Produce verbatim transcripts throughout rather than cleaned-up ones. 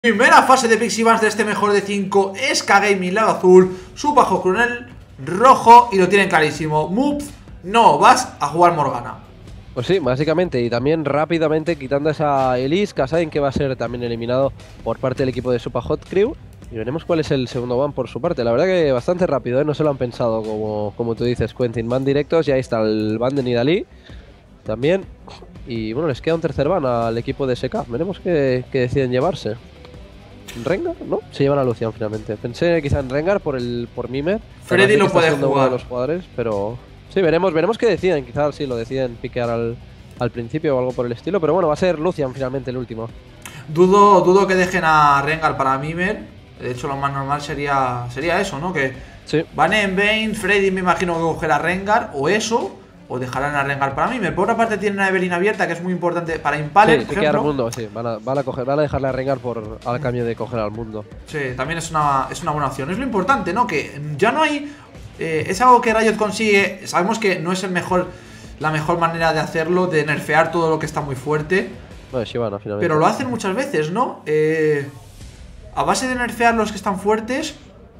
Primera fase de Pixibans de este mejor de cinco. Ska Gaming lado azul, Supajo Coronel rojo. Y lo tienen clarísimo. Moves, no vas a jugar Morgana. Pues sí, básicamente. Y también rápidamente quitando esa Elise, que saben que va a ser también eliminado por parte del equipo de Super Hot Crew. Y veremos cuál es el segundo ban por su parte. La verdad que bastante rápido, ¿eh? No se lo han pensado como, como tú dices, Quentin. Van directos y ahí está el ban de Nidalee también. Y bueno, les queda un tercer ban al equipo de S K. Veremos qué, qué deciden llevarse. ¿Rengar? No, se llevan a Lucian finalmente. Pensé quizá en Rengar por el por Mimer. Freddy lo puede jugar. jugar. Uno de los jugadores, pero sí, veremos, veremos qué deciden. Quizás sí lo deciden piquear al, al principio o algo por el estilo. Pero bueno, va a ser Lucian finalmente el último. Dudo, dudo que dejen a Rengar para Mimer. De hecho, lo más normal sería sería eso, ¿no? Que sí. Van en Bane, Freddy me imagino que cogerá a Rengar o eso. O dejarán a Rengar para Mimer. Por otra parte tienen a Evelynn abierta, que es muy importante para Impaler, sí, por ejemplo. Al mundo, sí. Van a, van a, coger, van a dejarle a Rengar por, al cambio de coger al mundo. Sí, también es una, es una buena opción. Es lo importante, ¿no? Que ya no hay... Eh, es algo que Riot consigue. Sabemos que no es el mejor la mejor manera de hacerlo, de nerfear todo lo que está muy fuerte. Bueno, Shyvana, finalmente. Pero lo hacen muchas veces, ¿no? Eh, a base de nerfear los que están fuertes,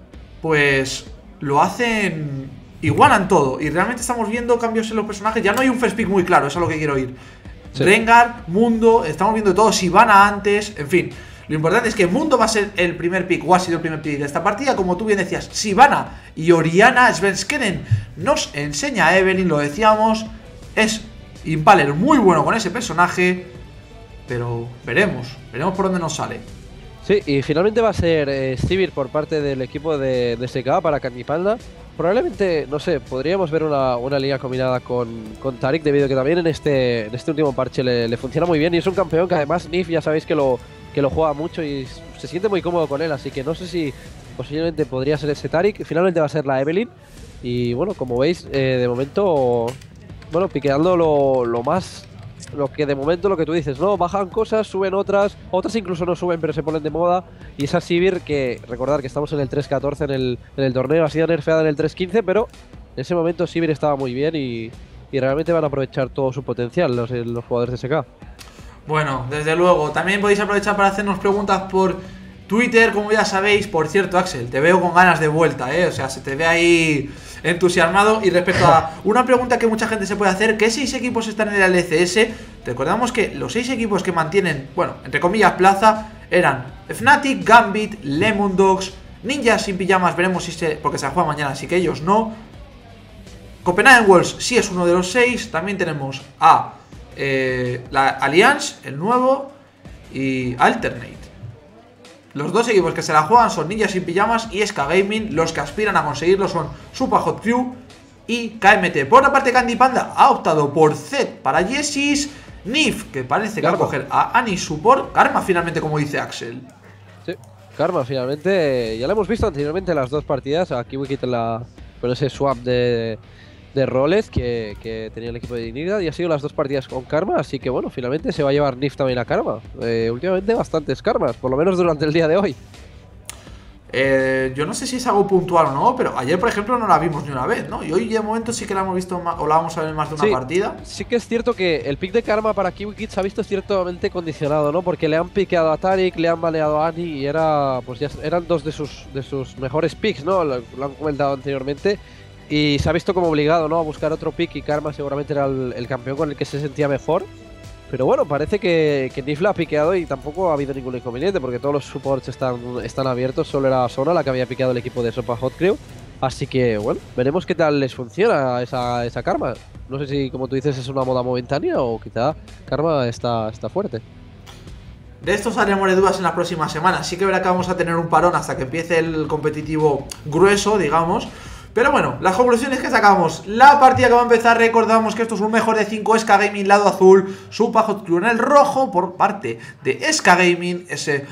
pues lo hacen... Igualan todo, y realmente estamos viendo cambios en los personajes. Ya no hay un first pick muy claro, eso es a lo que quiero ir. Sí. Rengar, Mundo, estamos viendo todo, Shyvana antes, en fin. Lo importante es que Mundo va a ser el primer pick, o ha sido el primer pick de esta partida. Como tú bien decías, Shyvana y Orianna Svenskeren nos enseña a Evelynn, lo decíamos. Es Impaler muy bueno con ese personaje, pero veremos, veremos por dónde nos sale. Sí, y finalmente va a ser eh, Sivir por parte del equipo de, de S K para Candy Panda. Probablemente, no sé, podríamos ver una, una liga combinada con, con Taric, debido a que también en este, en este último parche le, le funciona muy bien. Y es un campeón que además Nif ya sabéis que lo, que lo juega mucho y se siente muy cómodo con él. Así que no sé si posiblemente podría ser ese Taric. Finalmente va a ser la Evelynn. Y bueno, como veis, eh, de momento, bueno, piqueando lo, lo más... Lo que de momento, lo que tú dices, ¿no? Bajan cosas, suben otras, otras incluso no suben, pero se ponen de moda. Y esa Sivir, que recordar que estamos en el tres catorce en el, en el torneo, ha sido nerfeada en el tres quince, pero en ese momento Sivir estaba muy bien y, y realmente van a aprovechar todo su potencial los, los jugadores de S K. Bueno, desde luego, también podéis aprovechar para hacernos preguntas por Twitter, como ya sabéis. Por cierto, Axel, te veo con ganas de vuelta, ¿eh? O sea, se te ve ahí entusiasmado. Y respecto a una pregunta que mucha gente se puede hacer, ¿qué seis equipos están en el L C S? Recordamos que los seis equipos que mantienen, bueno, entre comillas, plaza, eran Fnatic, Gambit, Lemon Dogs, Ninjas sin pijamas, veremos si se... porque se juega mañana, así que ellos no. Copenhagen Wolves sí es uno de los seis. También tenemos a eh, la Alliance, el nuevo, y Alternate. Los dos equipos que se la juegan son Ninjas sin pijamas y Ska Gaming. Los que aspiran a conseguirlo son Super Hot Crew y K M T. Por otra parte, Candy Panda ha optado por Zed para Jessis, Nif, que parece que Karma. va a coger a Annie Support, Karma finalmente, como dice Axel. Sí, Karma finalmente, ya lo hemos visto anteriormente en las dos partidas. Aquí Wikit la, con ese swap de, de roles que, que tenía el equipo de Dignidad, y ha sido las dos partidas con Karma. Así que bueno, finalmente se va a llevar Nif también a Karma. Eh, últimamente bastantes Karmas, por lo menos durante el día de hoy. Eh, yo no sé si es algo puntual o no, pero ayer, por ejemplo, no la vimos ni una vez, ¿no? Y hoy de momento sí que la hemos visto más, o la vamos a ver más de una sí, partida. Sí que es cierto que el pick de Karma para KiwiKids se ha visto ciertamente condicionado, ¿no? Porque le han piqueado a Taric, le han baneado a Annie y era, pues ya eran dos de sus, de sus mejores picks, ¿no? Lo, lo han comentado anteriormente. Y se ha visto como obligado, ¿no? A buscar otro pick, y Karma seguramente era el, el campeón con el que se sentía mejor. Pero bueno, parece que, que Nif la ha piqueado y tampoco ha habido ningún inconveniente, porque todos los supports están, están abiertos. Solo era Sona la que había piqueado el equipo de Super Hot Crew. Así que bueno, veremos qué tal les funciona esa, esa Karma. No sé si, como tú dices, es una moda momentánea o quizá Karma está, está fuerte. De esto saldremos de dudas en las próximas semanas. Sí que verá que vamos a tener un parón hasta que empiece el competitivo grueso, digamos. Pero bueno, las conclusiones que sacamos. La partida que va a empezar, recordamos que esto es un mejor de cinco. Ska Gaming lado azul, Super Hot Crew en el rojo por parte de Ska Gaming, ese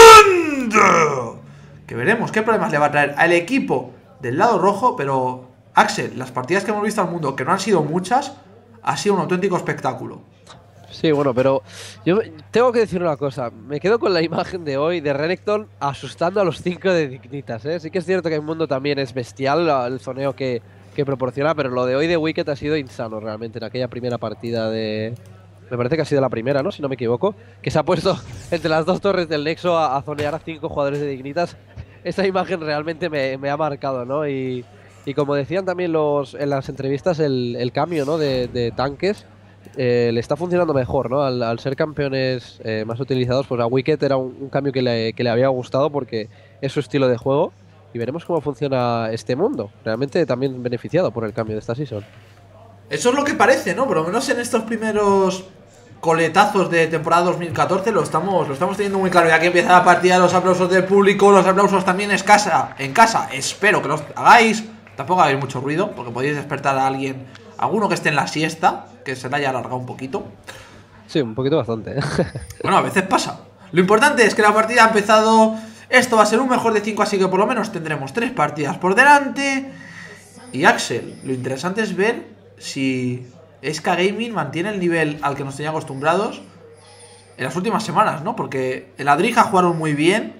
mundo. Que veremos qué problemas le va a traer al equipo del lado rojo. Pero Axel, las partidas que hemos visto al mundo, que no han sido muchas, ha sido un auténtico espectáculo. Sí, bueno, pero yo tengo que decir una cosa. Me quedo con la imagen de hoy de Renekton asustando a los cinco de Dignitas, ¿eh? Sí que es cierto que el mundo también es bestial, el zoneo que, que proporciona, pero lo de hoy de Wicked ha sido insano realmente en aquella primera partida de... me parece que ha sido la primera, ¿no? Si no me equivoco, que se ha puesto entre las dos torres del Nexo a, a zonear a cinco jugadores de Dignitas. Esa imagen realmente me, me ha marcado, ¿no? Y, y como decían también los en las entrevistas, el, el cambio, ¿no? de, de tanques eh, le está funcionando mejor, ¿no? Al, al ser campeones eh, más utilizados, pues a Wicked era un, un cambio que le, que le había gustado porque es su estilo de juego. Y veremos cómo funciona este mundo. Realmente también beneficiado por el cambio de esta season. Eso es lo que parece, ¿no? Por lo menos en estos primeros coletazos de temporada dos mil catorce lo estamos, lo estamos teniendo muy claro. Ya que empieza la partida, los aplausos del público, los aplausos también en casa, en casa. Espero que los hagáis. Tampoco hagáis mucho ruido, porque podéis despertar a alguien, alguno que esté en la siesta, que se la haya alargado un poquito. Sí, un poquito bastante. Bueno, a veces pasa. Lo importante es que la partida ha empezado. Esto va a ser un mejor de cinco, así que por lo menos tendremos tres partidas por delante. Y Axel, lo interesante es ver si S K Gaming mantiene el nivel al que nos tenía acostumbrados en las últimas semanas, ¿no? Porque en la Drija jugaron muy bien.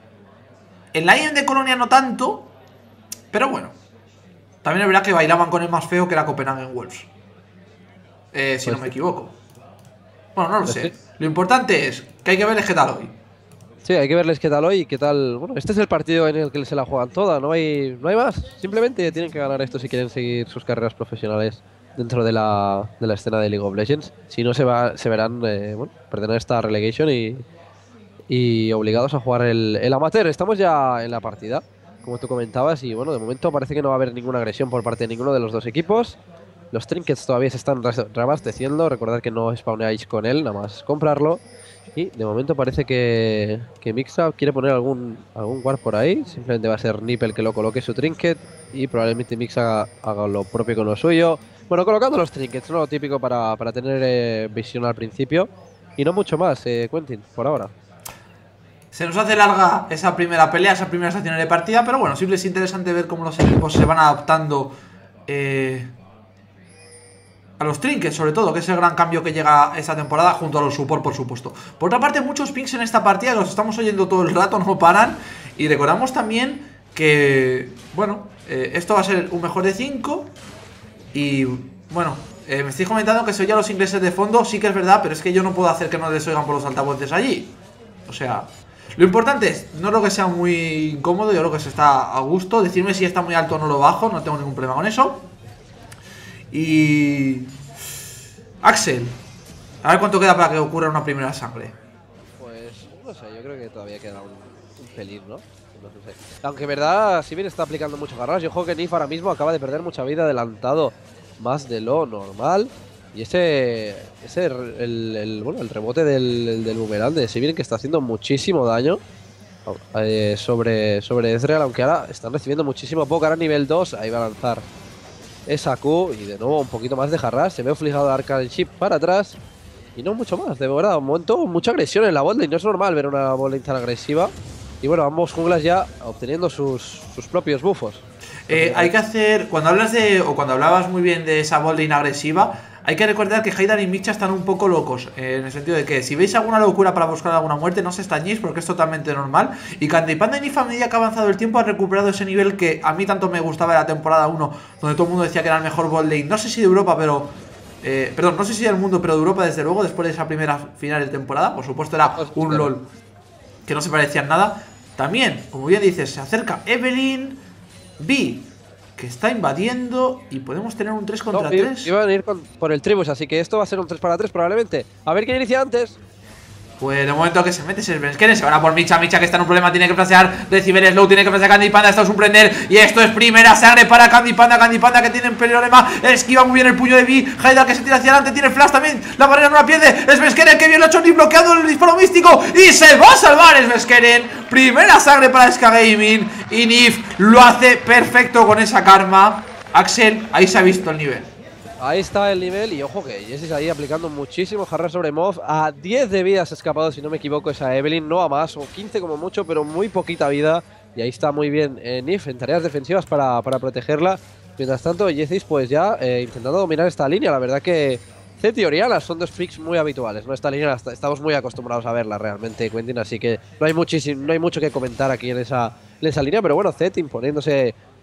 En la I M de Colonia no tanto. Pero bueno, también es verdad que bailaban con el más feo que era Copenhagen Wolves. Eh, si pues no me equivoco. Bueno, no lo sé. Lo importante es que hay que ver el qué tal hoy. Sí, hay que verles qué tal hoy y qué tal. Bueno, este es el partido en el que se la juegan toda, no hay, no hay más. Simplemente tienen que ganar esto si quieren seguir sus carreras profesionales dentro de la, de la escena de League of Legends. Si no, se, va, se verán, eh, bueno, perder esta relegation y, y obligados a jugar el, el amateur. Estamos ya en la partida, como tú comentabas, y bueno, de momento parece que no va a haber ninguna agresión por parte de ninguno de los dos equipos. Los trinkets todavía se están reabasteciendo. Recordad que no spawneáis con él, nada más comprarlo. Y de momento parece que, que Mixa quiere poner algún algún guard por ahí. Simplemente va a ser Nip el que lo coloque su trinket. Y probablemente Mixa haga, haga lo propio con lo suyo. Bueno, colocando los trinkets, ¿no? Lo típico para, para tener eh, visión al principio. Y no mucho más, eh, Quentin, por ahora. Se nos hace larga esa primera pelea, esa primera estación de partida. Pero bueno, siempre es interesante ver cómo los equipos se van adaptando eh, a los trinkets, sobre todo, que es el gran cambio que llega esta temporada, junto a los support, por supuesto. Por otra parte, muchos pings en esta partida, los estamos oyendo todo el rato, no paran. Y recordamos también que, bueno, eh, esto va a ser un mejor de cinco. Y, bueno, eh, me estáis comentando que se oyen los ingleses de fondo. Sí que es verdad, pero es que yo no puedo hacer que no les oigan por los altavoces allí. O sea, lo importante es, no lo que sea muy incómodo, yo creo que se está a gusto. Decirme si está muy alto o no lo bajo, no tengo ningún problema con eso. Y... Axel, a ver cuánto queda para que ocurra una primera sangre. Pues no sé, yo creo que todavía queda un, un pelín, ¿no? No sé. Aunque verdad, si bien está aplicando mucho garras, yo creo que Nif ahora mismo acaba de perder mucha vida, adelantado más de lo normal. Y ese, ese el, el, bueno, el rebote del, del boomerang de Sivir, que está haciendo muchísimo daño eh, sobre, sobre Ezreal, aunque ahora están recibiendo muchísimo poco. Ahora nivel dos, ahí va a lanzar esa Q y de nuevo un poquito más de jarras. Se ve obligado a arcar el chip para atrás y no mucho más, de verdad. Un momento, mucha agresión en la botlane. No es normal ver una botlane tan agresiva. Y bueno, ambos junglas ya obteniendo sus, sus propios buffos. Eh, hay que hacer, cuando hablas de, o cuando hablabas muy bien de esa botlane agresiva, hay que recordar que Haidar y Micha están un poco locos, eh, en el sentido de que si veis alguna locura para buscar alguna muerte, no os extrañéis porque es totalmente normal. Y Candy Panda y Nif, a medida que ha avanzado el tiempo, ha recuperado ese nivel que a mí tanto me gustaba de la temporada uno, donde todo el mundo decía que era el mejor botlane, no sé si de Europa, pero... Eh, perdón, no sé si del mundo, pero de Europa desde luego, después de esa primera final de temporada. Por supuesto era un LoL que no se parecía en nada. También, como bien dices, se acerca Evelynn, Vi, que está invadiendo y podemos tener un tres contra tres. No, iban a ir con, por el Tribus, así que esto va a ser un tres para tres probablemente. A ver quién inicia antes. Pues de momento que se mete es el Venskeren, se van a por Micha, Micha que está en un problema, tiene que flashear, Decibel Slow, tiene que flashear Candy Panda, está a sorprender. Y esto es primera sangre para Candy Panda, Candy Panda que tiene un problema, esquiva muy bien el puño de Vi, Haidar que se tira hacia adelante, tiene flash también, la barrera no la pierde, es Venskeren que bien lo ha hecho ni bloqueando el disparo místico y se va a salvar es Venskeren. Primera sangre para S K Gaming y Nif lo hace perfecto con esa karma. Axel, ahí se ha visto el nivel. Ahí está el nivel y ojo que Jessis ahí aplicando muchísimo jarra sobre Moth. A diez de vidas escapado, si no me equivoco, esa Evelynn, no a más, o quince como mucho, pero muy poquita vida. Y ahí está muy bien eh, Nif en tareas defensivas para, para protegerla. Mientras tanto, Jessis pues ya eh, intentando dominar esta línea. La verdad que Zed y Oriana son dos picks muy habituales, ¿no? Esta línea estamos muy acostumbrados a verla realmente, Quentin, así que no hay, muchísimo, no hay mucho que comentar aquí en esa, en esa línea. Pero bueno, Zed imponiéndose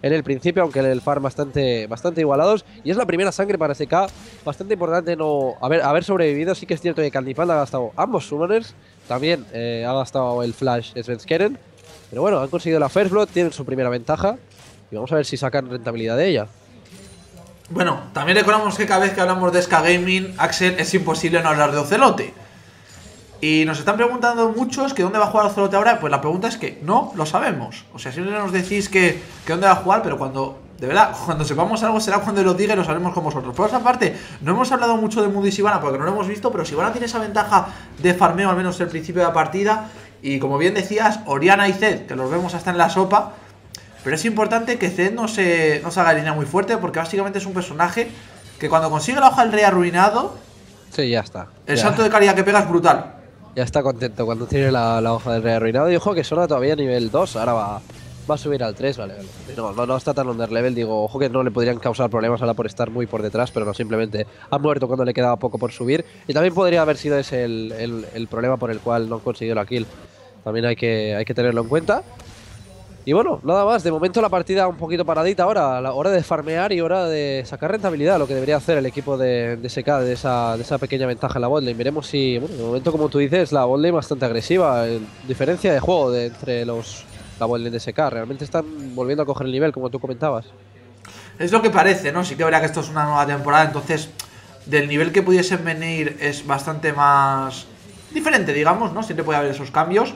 en el principio, aunque en el farm bastante, bastante igualados. Y es la primera sangre para S K, bastante importante no haber, haber sobrevivido. Sí que es cierto que Candy Panda ha gastado ambos summoners, también eh, ha gastado el flash Svenskeren. Pero bueno, han conseguido la First Blood, tienen su primera ventaja y vamos a ver si sacan rentabilidad de ella. Bueno, también recordamos que cada vez que hablamos de S K Gaming, Axel, es imposible no hablar de Ocelote. Y nos están preguntando muchos que dónde va a jugar Ocelote ahora. Pues la pregunta es que no lo sabemos. O sea, siempre nos decís que, que dónde va a jugar, pero cuando, de verdad, cuando sepamos algo será cuando lo diga y lo sabremos con vosotros. Por otra parte, no hemos hablado mucho de Moody y Sivana porque no lo hemos visto, pero Sivana tiene esa ventaja de farmeo, al menos al principio de la partida. Y como bien decías, Orianna y Zed, que los vemos hasta en la sopa. Pero es importante que Zed no se, no se haga línea muy fuerte, porque básicamente es un personaje que cuando consigue la hoja del rey arruinado, sí, ya está. El ya. salto de calidad que pega es brutal. Ya está contento cuando tiene la, la hoja del rey arruinado. Y ojo que Sona todavía a nivel dos, ahora va, va a subir al tres, vale, vale. No, no, no está tan underlevel, digo, ojo que no le podrían causar problemas ahora por estar muy por detrás, pero no, simplemente ha muerto cuando le quedaba poco por subir. Y también podría haber sido ese el, el, el problema por el cual no consiguió la kill. También hay que, hay que tenerlo en cuenta. Y bueno, nada más, de momento la partida un poquito paradita ahora, la hora de farmear y hora de sacar rentabilidad, lo que debería hacer el equipo de, de S K, de esa, de esa pequeña ventaja en la botlane. Veremos si, bueno, de momento como tú dices, la botlane bastante agresiva, en diferencia de juego de, entre los la botlane de S K, realmente están volviendo a coger el nivel, como tú comentabas. Es lo que parece, ¿no? Sí que verá que esto es una nueva temporada, entonces del nivel que pudiesen venir es bastante más diferente, digamos, ¿no? Siempre puede haber esos cambios.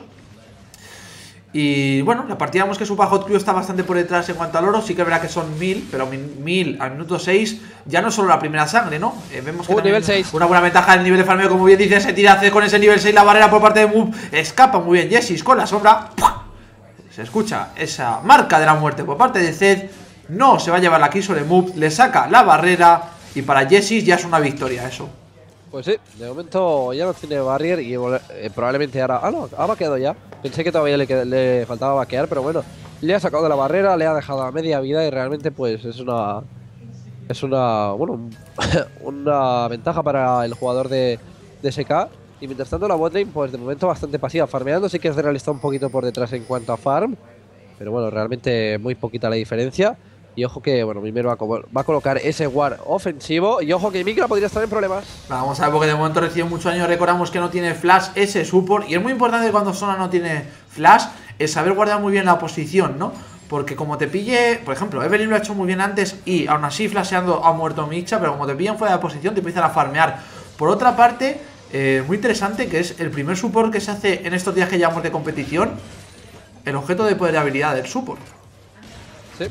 Y bueno, la partida vemos que Super Hot Crew está bastante por detrás en cuanto al oro. Sí que verá que son mil, pero mil al minuto seis ya no es solo la primera sangre, ¿no? Eh, vemos que uh, nivel seis. Una buena ventaja en el nivel de farmeo, como bien dice, se tira con ese nivel seis la barrera por parte de Move. Escapa muy bien Jessis con la sombra. Se escucha esa marca de la muerte por parte de Zed. No se va a llevar la kill sobre Move, le saca la barrera y para Jessis ya es una victoria eso. Pues sí, de momento ya no tiene barrier y eh, probablemente ahora... Ah, no, ha vaqueado ya. Pensé que todavía le, le faltaba vaquear, pero bueno. Le ha sacado de la barrera, le ha dejado a media vida y realmente pues es una... Es una... Bueno, una ventaja para el jugador de, de S K. Y mientras tanto la botlane pues de momento bastante pasiva. Farmeando sí que es de realista un poquito por detrás en cuanto a farm. Pero bueno, realmente muy poquita la diferencia. Y ojo que, bueno, primero va a, va a colocar ese ward ofensivo. Y ojo que Mikra podría estar en problemas. Vamos a ver, porque de momento recibe mucho daño. Recordamos que no tiene flash ese support. Y es muy importante cuando Sona no tiene flash, es saber guardar muy bien la posición, ¿no? Porque como te pille, por ejemplo, Evelynn lo ha hecho muy bien antes y aún así flasheando ha muerto Micha. Pero como te pillan fuera de posición te empiezan a farmear. Por otra parte, eh, muy interesante, que es el primer support que se hace en estos días que llevamos de competición. El objeto de poder y habilidad del support. Sí.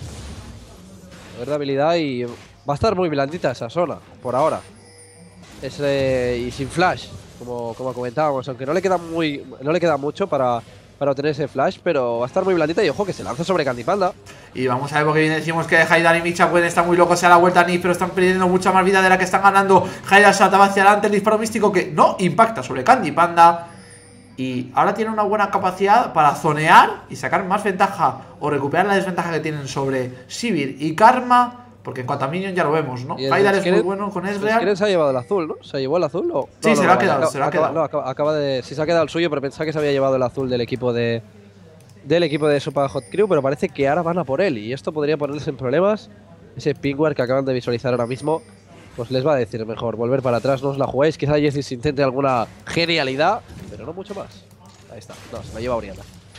De habilidad y va a estar muy blandita esa zona, por ahora. Es, eh, y sin flash, como, como comentábamos, aunque no le queda muy no le queda mucho para, para obtener ese flash, pero va a estar muy blandita y ojo que se lanza sobre Candy Panda. Y vamos a ver, porque bien decimos que Haidar y Micha pueden estar muy locos, se da la vuelta a Nif, pero están perdiendo mucha más vida de la que están ganando. Haidar se ataba hacia adelante, el disparo místico que no impacta sobre Candy Panda. Y ahora tiene una buena capacidad para zonear y sacar más ventaja o recuperar la desventaja que tienen sobre Sivir y Karma. Porque en cuanto a Minion ya lo vemos, ¿no? Haidar es muy bueno con Ezreal. ¿Quién se ha llevado el azul, no? ¿Se llevó el azul o...? Sí, no, se no, lo ha no, quedado, acaba, se lo ha acaba, quedado. No, acaba, acaba de... Sí, se ha quedado el suyo, pero pensaba que se había llevado el azul del equipo de... Del equipo de Super Hot Crew, pero parece que ahora van a por él. Y esto podría ponerles en problemas. Ese pingware que acaban de visualizar ahora mismo, pues les va a decir mejor volver para atrás, no os la juguéis. Quizá Jessis intente alguna genialidad, pero no mucho más. Ahí está, no, se la lleva Orianna.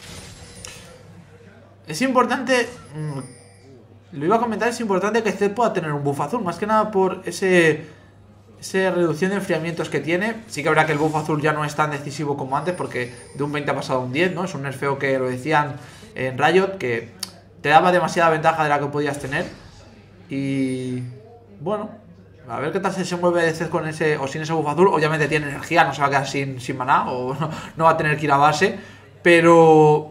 Es importante, mmm, lo iba a comentar, es importante que Zed pueda tener un buff azul, más que nada por ese esa reducción de enfriamientos que tiene. Sí que habrá que el buff azul ya no es tan decisivo como antes, porque de un veinte ha pasado a un diez, ¿no? Es un nerfeo que lo decían en Riot, que te daba demasiada ventaja de la que podías tener. Y bueno, a ver qué tal se mueve Zed con ese o sin ese buff azul. Obviamente tiene energía, no se va a quedar sin, sin maná o no, no va a tener que ir a base. Pero...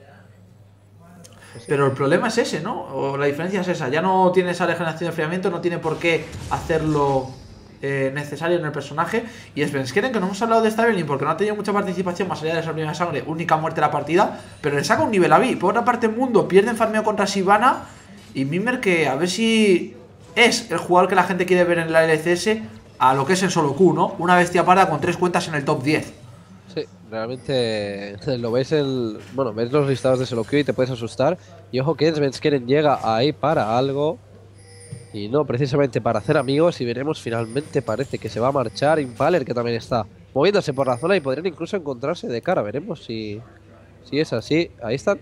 Pero el problema es ese, ¿no? O la diferencia es esa. Ya no tiene esa regeneración de enfriamiento, no tiene por qué hacerlo eh, necesario en el personaje. Y Svenskeren, que no hemos hablado de esta Evelynn porque no ha tenido mucha participación más allá de esa primera sangre, única muerte de la partida, pero le saca un nivel a Vi. Por otra parte, Mundo pierde en farmeo contra Sivana. Y Mimir, que a ver si es el jugador que la gente quiere ver en la L C S a lo que es en solo Q, ¿no? Una bestia parda con tres cuentas en el top diez. Sí, realmente lo ves el. Bueno, ves los listados de solo queue y te puedes asustar. Y ojo que Svenskeren llega ahí para algo. Y no precisamente para hacer amigos. Y veremos finalmente, parece que se va a marchar Impaler, que también está moviéndose por la zona. Y podrían incluso encontrarse de cara. Veremos si, si es así. Ahí están.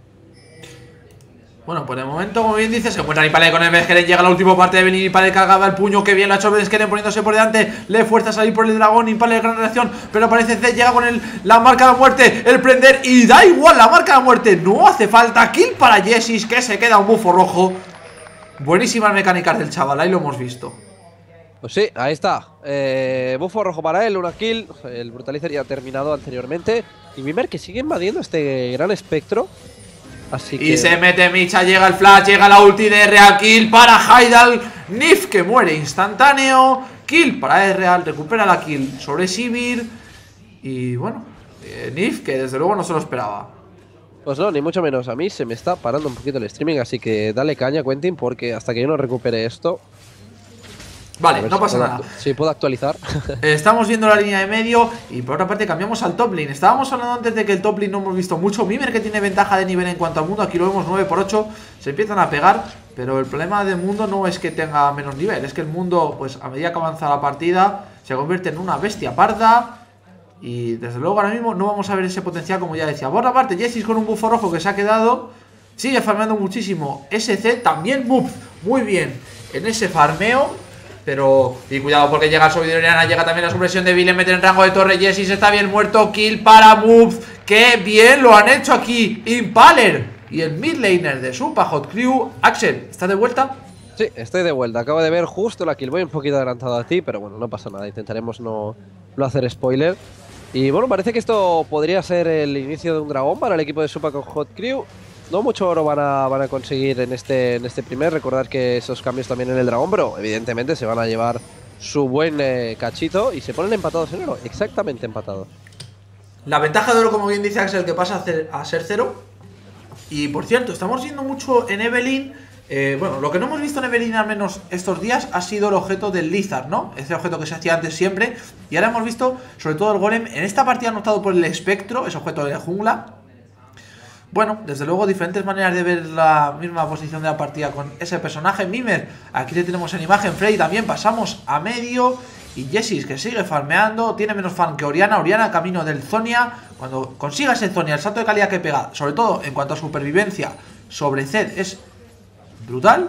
Bueno, por el momento, como bien dice, se encuentra Impaler con el Svenskeren. Llega la última parte de venir. Impaler cargaba el puño. Que bien lo ha hecho Svenskeren poniéndose por delante. Le fuerza a salir por el dragón. Impaler gran reacción. Pero aparece Zed. Llega con el, la marca de la muerte. El prender. Y da igual la marca de la muerte. No hace falta. Kill para Jessis. Que se queda un bufo rojo. Buenísimas mecánicas del chaval. Ahí lo hemos visto. Pues sí, ahí está. Eh, bufo rojo para él. Una kill. El Brutalizer ya ha terminado anteriormente. Y Mimir que sigue invadiendo este gran espectro. Así que... Y se mete Micha, llega el flash, llega la ulti de Real, kill para Haidal. Nif que muere instantáneo. Kill para Real, recupera la kill sobre Sivir. Y bueno, eh, Nif que desde luego no se lo esperaba. Pues no, ni mucho menos. A mí se me está parando un poquito el streaming, así que dale caña, Quentin, porque hasta que yo no recupere esto... Vale, no pasa nada. Sí, puedo actualizar. Estamos viendo la línea de medio y por otra parte cambiamos al top lane. Estábamos hablando antes de que el top lane no hemos visto mucho. Mimir que tiene ventaja de nivel en cuanto al mundo. Aquí lo vemos nueve por ocho. Se empiezan a pegar, pero el problema del mundo no es que tenga menos nivel. Es que el mundo, pues a medida que avanza la partida, se convierte en una bestia parda. Y desde luego ahora mismo no vamos a ver ese potencial, como ya decía. Por otra parte, Jessis con un bufo rojo que se ha quedado. Sigue farmeando muchísimo. S C también move muy bien en ese farmeo. Pero, y cuidado porque llega el subidor de Oriana, llega también la supresión de Bill, mete en rango de torre. Jessis está bien muerto, kill para Move. ¡Qué bien lo han hecho aquí! Impaler y el mid laner de Supa Hot Crew. Axel, ¿estás de vuelta? Sí, estoy de vuelta. Acabo de ver justo la kill. Voy un poquito adelantado a ti, pero bueno, no pasa nada. Intentaremos no, no hacer spoiler. Y bueno, parece que esto podría ser el inicio de un dragón para el equipo de Supa con Hot Crew. No mucho oro van a, van a conseguir en este, en este primer. Recordar que esos cambios también en el dragón, pero evidentemente se van a llevar su buen eh, cachito y se ponen empatados en oro. Exactamente empatados. La ventaja de oro, como bien dice Axel, que pasa a, ser, a ser cero. Y por cierto, estamos viendo mucho en Evelynn. Eh, bueno, lo que no hemos visto en Evelynn al menos estos días ha sido el objeto del Lizard, ¿no? Ese objeto que se hacía antes siempre. Y ahora hemos visto sobre todo el golem. En esta partida anotado por el espectro, ese objeto de la jungla. Bueno, desde luego diferentes maneras de ver la misma posición de la partida con ese personaje. Mimir, aquí le tenemos en imagen. Frey también pasamos a medio. Y Jessis que sigue farmeando. Tiene menos fan que Oriana. Oriana camino del Zonia. Cuando consiga ese Zonia, el salto de calidad que pega, sobre todo en cuanto a supervivencia sobre Zed, es brutal.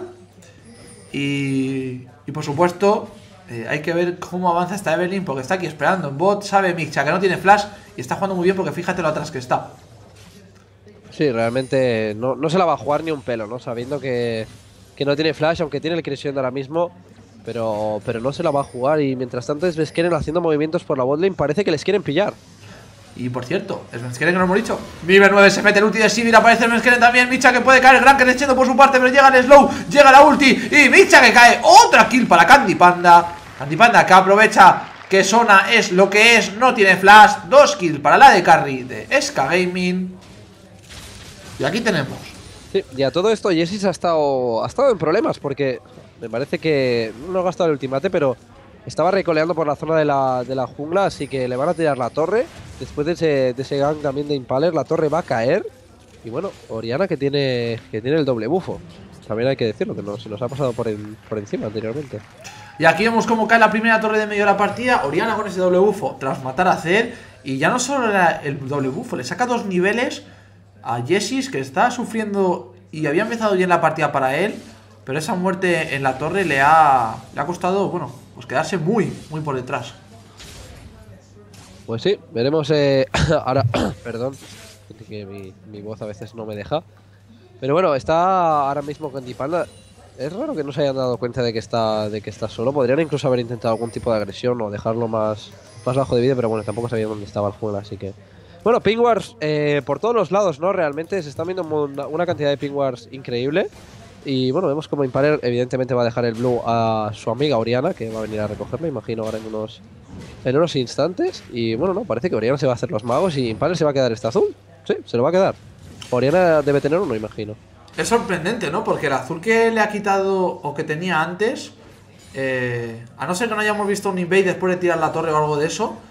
Y, y por supuesto, eh, hay que ver cómo avanza esta Evelynn, porque está aquí esperando en bot. Sabe Micha que no tiene flash y está jugando muy bien, porque fíjate lo atrás que está. Sí, realmente no, no se la va a jugar ni un pelo, ¿no? Sabiendo que, que no tiene flash, aunque tiene el Crescendo ahora mismo, pero, pero no se la va a jugar. Y mientras tanto Svenskeren haciendo movimientos por la botlane, parece que les quieren pillar. Y por cierto, Svenskeren que no hemos dicho. Mimir nueve se mete el ulti de Sivir, aparece Svenskeren también. Micha que puede caer, el gran Crescendo por su parte, pero llega el slow, llega la ulti y Micha que cae. Otra kill para Candy Panda. Candy Panda que aprovecha que Sona es lo que es, no tiene flash. Dos kills para la de carry de S K Gaming. Y aquí tenemos. Sí, y a todo esto Jessis ha estado, ha estado en problemas porque me parece que no ha gastado el ultimate, pero estaba recoleando por la zona de la, de la jungla, así que le van a tirar la torre. Después de ese, de ese gang también de Impaler, la torre va a caer. Y bueno, Oriana que tiene, que tiene el doble bufo. También hay que decirlo, que no, se nos ha pasado por, en, por encima anteriormente. Y aquí vemos cómo cae la primera torre de medio de la partida. Oriana con ese doble bufo tras matar a Zed. Y ya no solo era el doble bufo, le saca dos niveles a Jessis, que está sufriendo y había empezado bien la partida para él, pero esa muerte en la torre le ha, le ha costado, bueno, pues quedarse muy, muy por detrás. Pues sí, veremos eh, ahora, perdón, que mi, mi voz a veces no me deja, pero bueno, está ahora mismo con Dipanda. Es raro que no se hayan dado cuenta de que está de que está solo. Podrían incluso haber intentado algún tipo de agresión o dejarlo más, más bajo de vida, pero bueno, tampoco sabían dónde estaba el juego, así que... Bueno, ping wars eh, por todos los lados, ¿no? Realmente se están viendo una, una cantidad de ping wars increíble. Y bueno, vemos como Impaler evidentemente va a dejar el blue a su amiga Oriana, que va a venir a recogerlo, imagino, ahora en unos, en unos instantes. Y bueno, no, parece que Oriana se va a hacer los magos y Impaler se va a quedar este azul. Sí, se lo va a quedar. Oriana debe tener uno, imagino. Es sorprendente, ¿no? Porque el azul que le ha quitado o que tenía antes, eh, a no ser que no hayamos visto un invade después de tirar la torre o algo de eso,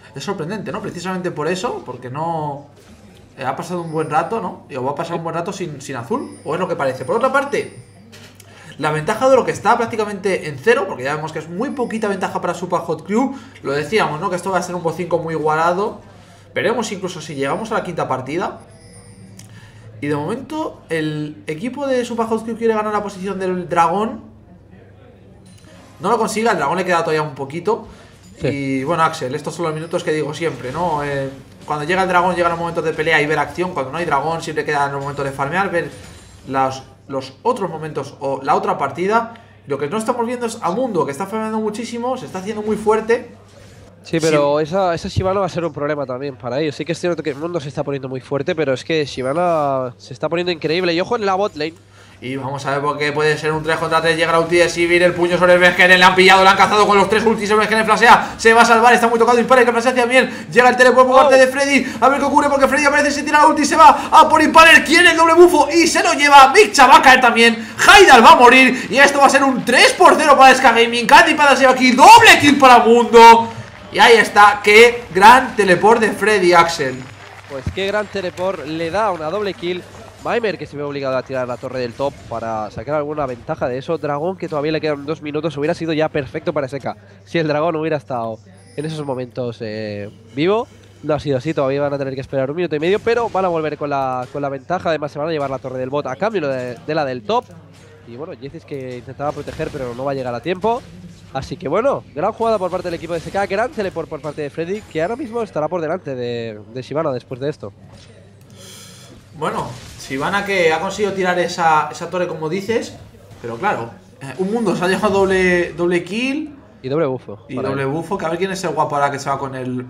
es sorprendente, ¿no? Precisamente por eso, porque no... Eh, ha pasado un buen rato, ¿no? O va a pasar un buen rato sin, sin azul, o es lo que parece. Por otra parte, la ventaja de lo que está prácticamente en cero, porque ya vemos que es muy poquita ventaja para Super Hot Crew. Lo decíamos, ¿no? Que esto va a ser un bot cinco muy igualado. Veremos incluso si llegamos a la quinta partida. Y de momento, el equipo de Super Hot Crew quiere ganar la posición del dragón. No lo consiga, el dragón le queda todavía un poquito. Sí. Y bueno, Axel, estos son los minutos que digo siempre, ¿no? Eh, cuando llega el dragón llegan los momentos de pelea y ver acción. Cuando no hay dragón siempre quedan los momentos de farmear, ver los, los otros momentos o la otra partida. Lo que no estamos viendo es a Mundo, que está farmeando muchísimo, se está haciendo muy fuerte. Sí, pero sí. Esa, esa Shyvana va a ser un problema también para ellos. Sí que es cierto que el mundo se está poniendo muy fuerte, pero es que Shyvana se está poniendo increíble. Y ojo en la bot lane. Y vamos a ver por qué puede ser un tres contra tres. Llega la ulti de Sivir, el puño sobre el Vengeren. Le han pillado, le han cazado con los tres ultis. El Vengeren flashea, se va a salvar, está muy tocado. Impaler que flashea bien. Llega el teleport por parte de Freddy. A ver qué ocurre porque Freddy aparece, se tira la ulti, se va a por Impaler. Quiere el doble bufo y se lo lleva. Mixcha va a caer también. Haidal va a morir. Y esto va a ser un tres por cero para S K Gaming. Candypanda se va aquí. Doble kill para Mundo. Y ahí está, qué gran teleport de Freddy, Axel. Pues qué gran teleport, le da una doble kill. Maimer que se ve obligado a tirar la torre del top para sacar alguna ventaja de eso. Dragón que todavía le quedan dos minutos, hubiera sido ya perfecto para S K. Si el dragón hubiera estado en esos momentos eh, vivo, no ha sido así, todavía van a tener que esperar un minuto y medio, pero van a volver con la, con la ventaja. Además se van a llevar la torre del bot a cambio de, de la del top. Y bueno, Jaycees que intentaba proteger pero no va a llegar a tiempo. Así que bueno, gran jugada por parte del equipo de S K, gran teleport por parte de Freddy, que ahora mismo estará por delante de, de Shyvana después de esto. Bueno, Shyvana que ha conseguido tirar esa, esa torre como dices, pero claro, eh, un mundo se ha dejado doble, doble kill. Y doble bufo. Y doble él. bufo, que a ver quién es el guapo ahora que se va con el...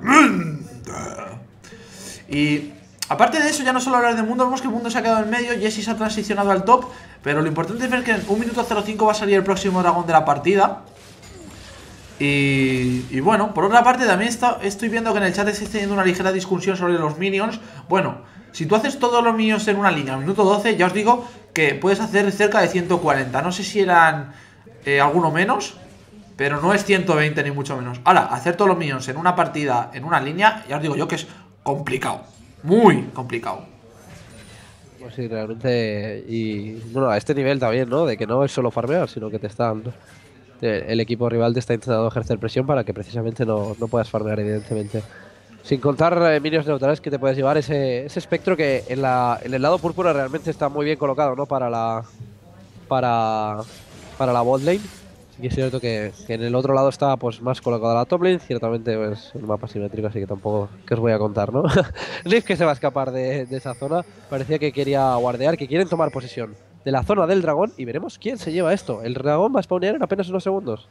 Y aparte de eso, ya no solo hablar de Mundo, vemos que el Mundo se ha quedado en medio, Jesse se ha transicionado al top, pero lo importante es ver que en un minuto cero cinco va a salir el próximo dragón de la partida. Y, y bueno, por otra parte también está, estoy viendo que en el chat está teniendo una ligera discusión sobre los minions. Bueno, si tú haces todos los minions en una línea, minuto doce, ya os digo que puedes hacer cerca de ciento cuarenta. No sé si eran eh, alguno menos, pero no es ciento veinte ni mucho menos. Ahora, hacer todos los minions en una partida, en una línea, ya os digo yo que es complicado. Muy complicado. Pues sí, realmente. Y bueno, a este nivel también, ¿no? De que no es solo farmear, sino que te están... El equipo rival te está intentando ejercer presión para que precisamente no, no puedas farmear, evidentemente. Sin contar eh, minions neutrales que te puedes llevar ese, ese espectro que en, la, en el lado púrpura realmente está muy bien colocado, ¿no? Para la para, para la bot lane. Sí que es cierto que, que en el otro lado está pues más colocada la top lane. Ciertamente es un mapa simétrico, así que tampoco que os voy a contar, ¿no? Rift que se va a escapar de, de esa zona. Parecía que quería guardear, que quieren tomar posesión de la zona del dragón y veremos quién se lleva esto. El dragón va a spawnear en apenas unos segundos.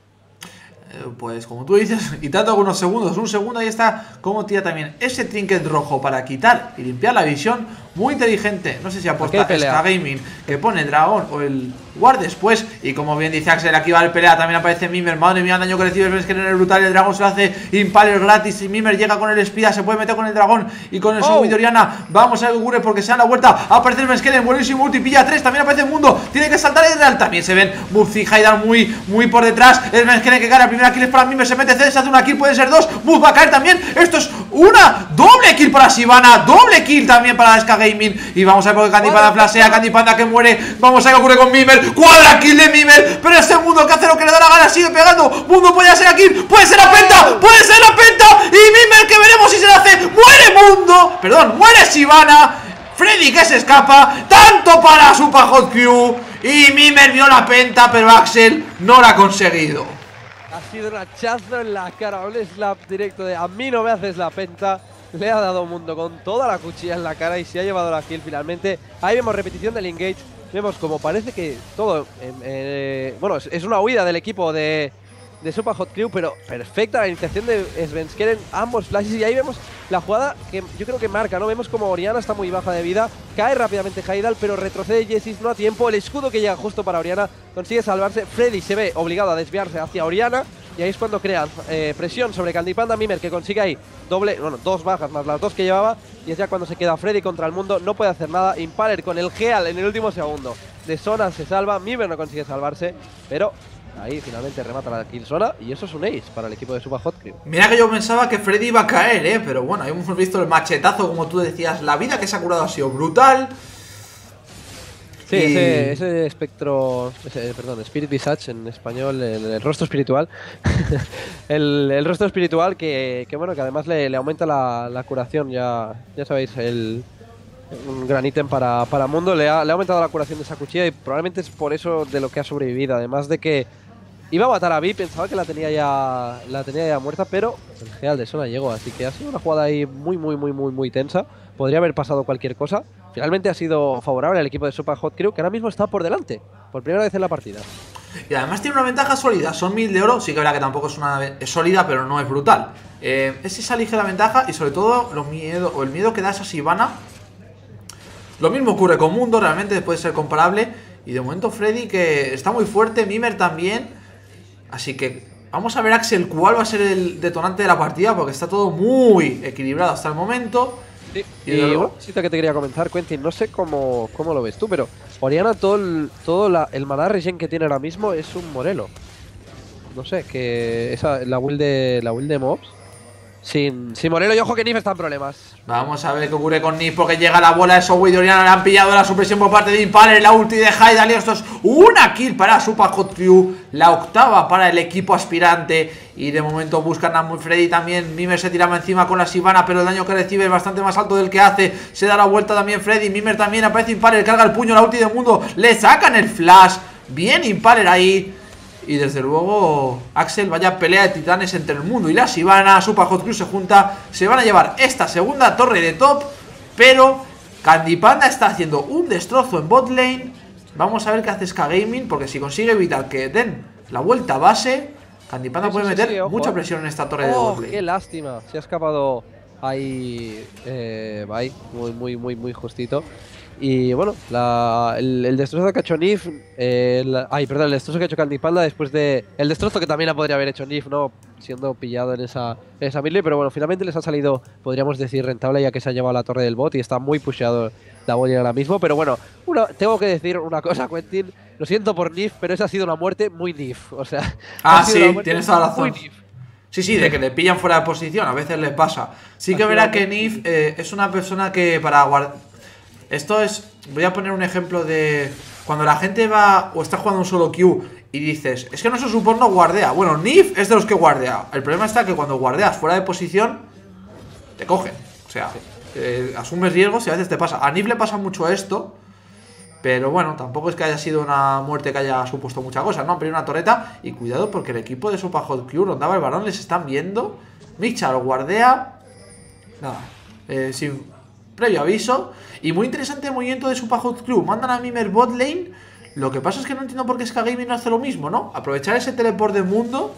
Eh, pues como tú dices, y tanto algunos segundos, un segundo, ahí está como tira también ese trinket rojo para quitar y limpiar la visión. Muy inteligente, no sé si aposta S K Gaming, que pone el dragón o el guard después. Y como bien dice Axel, aquí va el pelea, también aparece Mimir. Madre mía, el daño que recibe el Vengeren es brutal. El dragón se lo hace Impaler gratis y Mimir llega con el espía, se puede meter con el dragón y con el oh. de Oriana. Vamos a ver qué ocurre porque se da la vuelta. Aparece el Vengeren, buenísimo ulti, pilla tres, también aparece el Mundo, tiene que saltar el real. También se ven Murphy y Haidar muy, muy por detrás. El Vengeren que cae, la primera kill es para Mimir, se mete C, se hace una kill, pueden ser dos. Move va a caer también. Esto es una doble kill para Shyvana, doble kill también para S K Gaming. Y vamos a ver por qué Candypanda flashea, Candypanda que muere. Vamos a ver qué ocurre con Mimir. Cuadra kill de Mimir, pero este Mundo que hace lo que le da la gana, sigue pegando. Mundo puede ser aquí, puede ser la penta, puede ser la penta. Y Mimir que veremos si se la hace. Muere Mundo, perdón, muere Shyvana. Freddy que se escapa, tanto para Super Hot Crew. Y Mimir vio la penta, pero Axel no la ha conseguido. Ha sido un hachazo en la cara, un slap directo de a mí no me haces la penta. Le ha dado Mundo con toda la cuchilla en la cara y se ha llevado la kill finalmente. Ahí vemos repetición del engage. Vemos como parece que todo... Eh, eh, bueno, es, es una huida del equipo de, de Super Hot Crew, pero perfecta la iniciación de Svenskeren, ambos flashes. Y ahí vemos la jugada que yo creo que marca, ¿no? Vemos como Oriana está muy baja de vida. Cae rápidamente Haidal, pero retrocede Jaycees no a tiempo. El escudo que llega justo para Oriana consigue salvarse. Freddy se ve obligado a desviarse hacia Oriana. Y ahí es cuando crean eh, presión sobre Candypanda. Mimir que consigue ahí doble, bueno, dos bajas más las dos que llevaba. Y es ya cuando se queda Freddy contra el Mundo. No puede hacer nada. Impaler con el Geal en el último segundo de Sona se salva. Mimir no consigue salvarse, pero Ahí finalmente remata la killzona y eso es un ace para el equipo de Super Hot Crew. Mira que yo pensaba que Freddy iba a caer, eh, pero bueno, ahí hemos visto el machetazo, como tú decías. La vida que se ha curado ha sido brutal. Sí, y... ese, ese espectro, ese, perdón, Spirit Visage en español, el, el rostro espiritual. el, el rostro espiritual que, que bueno, que además le, le aumenta la, la curación, ya, ya sabéis, el, un gran ítem para, para Mundo. Le ha, le ha aumentado la curación de esa cuchilla y probablemente es por eso de lo que ha sobrevivido. Además de que iba a matar a Vi, pensaba que la tenía ya la tenía ya muerta, pero el Geal de Sona llegó, así que ha sido una jugada ahí muy, muy, muy, muy, muy tensa. Podría haber pasado cualquier cosa. Finalmente ha sido favorable al equipo de Super Hot Crew, que ahora mismo está por delante, por primera vez en la partida. Y además tiene una ventaja sólida, son mil de oro, sí que verá que tampoco es una es sólida, pero no es brutal. Eh, es esa ligera ventaja y sobre todo los miedo, o el miedo que da esa Sivana. Lo mismo ocurre con Mundo, realmente puede ser comparable. Y de momento Freddy, que está muy fuerte, Mimer también. Así que vamos a ver, Axel, cuál va a ser el detonante de la partida, porque está todo muy equilibrado hasta el momento. Sí, y, y una cosita que te quería comentar, Quentin, no sé cómo, cómo lo ves tú, pero Oriana, todo el, todo la, el maná regen que tiene ahora mismo es un Morelo. No sé, que esa, la build de, la build de mobs. Sin, sin Morelo, y ojo que Nif está en problemas. Vamos a ver qué ocurre con Nif, porque llega la bola de Shockwave de Oriana. Le han pillado la supresión por parte de Impaler. La ulti de Haidal. Y esto es una kill para Super Hot Crew. La octava para el equipo aspirante. Y de momento buscan a Freddy también. Mimer se tiraba encima con la Sivana, pero el daño que recibe es bastante más alto del que hace. Se da la vuelta también Freddy. Mimer también, aparece Impaler, carga el puño, la ulti de Mundo. Le sacan el flash. Bien Impaler ahí. Y desde luego, Axel, vaya pelea de titanes entre el Mundo y la Sivana. Super Hot Crew se junta, se van a llevar esta segunda torre de top. Pero Candy Panda está haciendo un destrozo en bot lane. Vamos a ver qué hace Ska Gaming, porque si consigue evitar que den la vuelta a base, Candy Panda sí, puede sí, meter sí, mucha presión en esta torre oh, de bot lane. Qué lástima, se ha escapado ahí, eh, ahí muy, muy, muy, muy justito. Y bueno, la, el, el destrozo que ha hecho Nif, eh, la, ay, perdón, el destrozo que ha hecho Candy Panda después de... El destrozo que también la podría haber hecho Nif, ¿no? Siendo pillado en esa, en esa melee, pero bueno, finalmente les ha salido, podríamos decir, rentable, ya que se ha llevado la torre del bot y está muy pusheado la boya ahora mismo. Pero bueno, una, tengo que decir una cosa, Quentin, lo siento por Nif, pero esa ha sido una muerte muy Nif, o sea... Ah, sí, tienes toda la razón. Sí, sí, de que le pillan fuera de posición, a veces les pasa. Sí que verá que Nif eh, es una persona que para guardar... Esto es, voy a poner un ejemplo de cuando la gente va o está jugando un solo Q y dices, es que nuestro support no guardea. Bueno, Nif es de los que guardea. El problema está que cuando guardeas fuera de posición, te cogen. O sea, eh, asumes riesgos y a veces te pasa. A Nif le pasa mucho esto, pero bueno, tampoco es que haya sido una muerte que haya supuesto mucha cosa, ¿no? Han perdido una torreta y cuidado porque el equipo de Super Hot Crew rondaba el varón, les están viendo. Micha lo guardea. Nada, eh, sin previo aviso. Y muy interesante el movimiento de Super Hot Crew. Mandan a Mimer bot lane. Lo que pasa es que no entiendo por qué Ska Gaming no hace lo mismo, ¿no? Aprovechar ese teleport del Mundo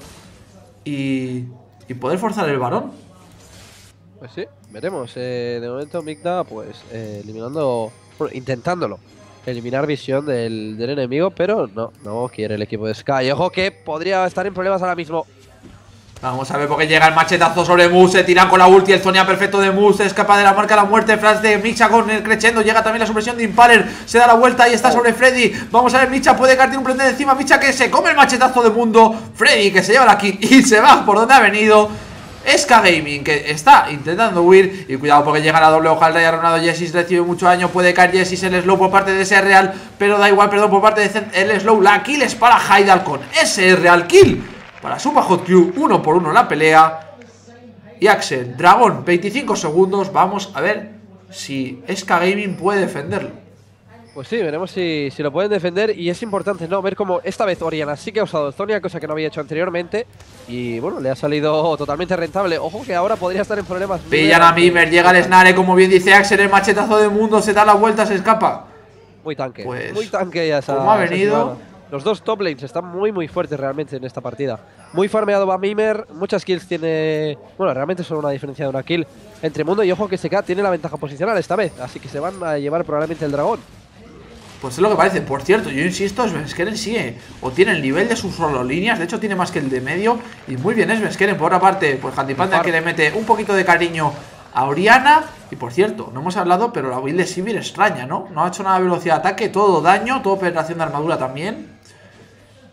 y, y poder forzar el varón. Pues sí, veremos. Eh, de momento Migda pues eh, eliminando, bueno, intentándolo eliminar visión del, del enemigo, pero no, no quiere el equipo de Ska. Y ojo que podría estar en problemas ahora mismo. Vamos a ver porque llega el machetazo sobre Moose, se tira con la ulti, el Zonia perfecto de Moose, escapa de la marca la muerte, flash de Micha con el crescendo, llega también la supresión de Impaler, se da la vuelta y está sobre Freddy. Vamos a ver, Micha puede caer, tiene un prende encima, Micha que se come el machetazo de Mundo, Freddy que se lleva la kill y se va por donde ha venido. Ska Gaming que está intentando huir y cuidado porque llega la doble hojalda y ha runado Jessis, recibe mucho daño, puede caer Jessis, el slow por parte de ese real, pero da igual, perdón, por parte de el slow, la kill es para Haidal con ese real kill. Para Super Hot Crew, uno por uno la pelea. Y Axel, Dragón, veinticinco segundos. Vamos a ver si Ska Gaming puede defenderlo. Pues sí, veremos si, si lo pueden defender. Y es importante, ¿no? Ver cómo esta vez Oriana sí que ha usado Zonia, cosa que no había hecho anteriormente. Y bueno, le ha salido totalmente rentable. Ojo que ahora podría estar en problemas. Pillan a Mimer, llega el Snare, como bien dice Axel, el machetazo de Mundo, se da la vuelta, se escapa. Muy tanque, pues, muy tanque ya esa, ¿cómo ha venido? Los dos top lanes están muy muy fuertes realmente en esta partida. Muy farmeado va Mimer, muchas kills tiene... Bueno, realmente solo una diferencia de una kill entre Mundo y ojo que S K tiene la ventaja posicional esta vez. Así que se van a llevar probablemente el dragón. Pues es lo que parece. Por cierto, yo insisto, Svenskeren sigue o tiene el nivel de sus solo líneas. De hecho tiene más que el de medio. Y muy bien Svenskeren. Por otra parte, pues Candy Panda que le mete un poquito de cariño a Oriana. Y por cierto, no hemos hablado, pero la build de Sivir extraña, ¿no? No ha hecho nada de velocidad de ataque, todo daño, todo penetración de armadura también.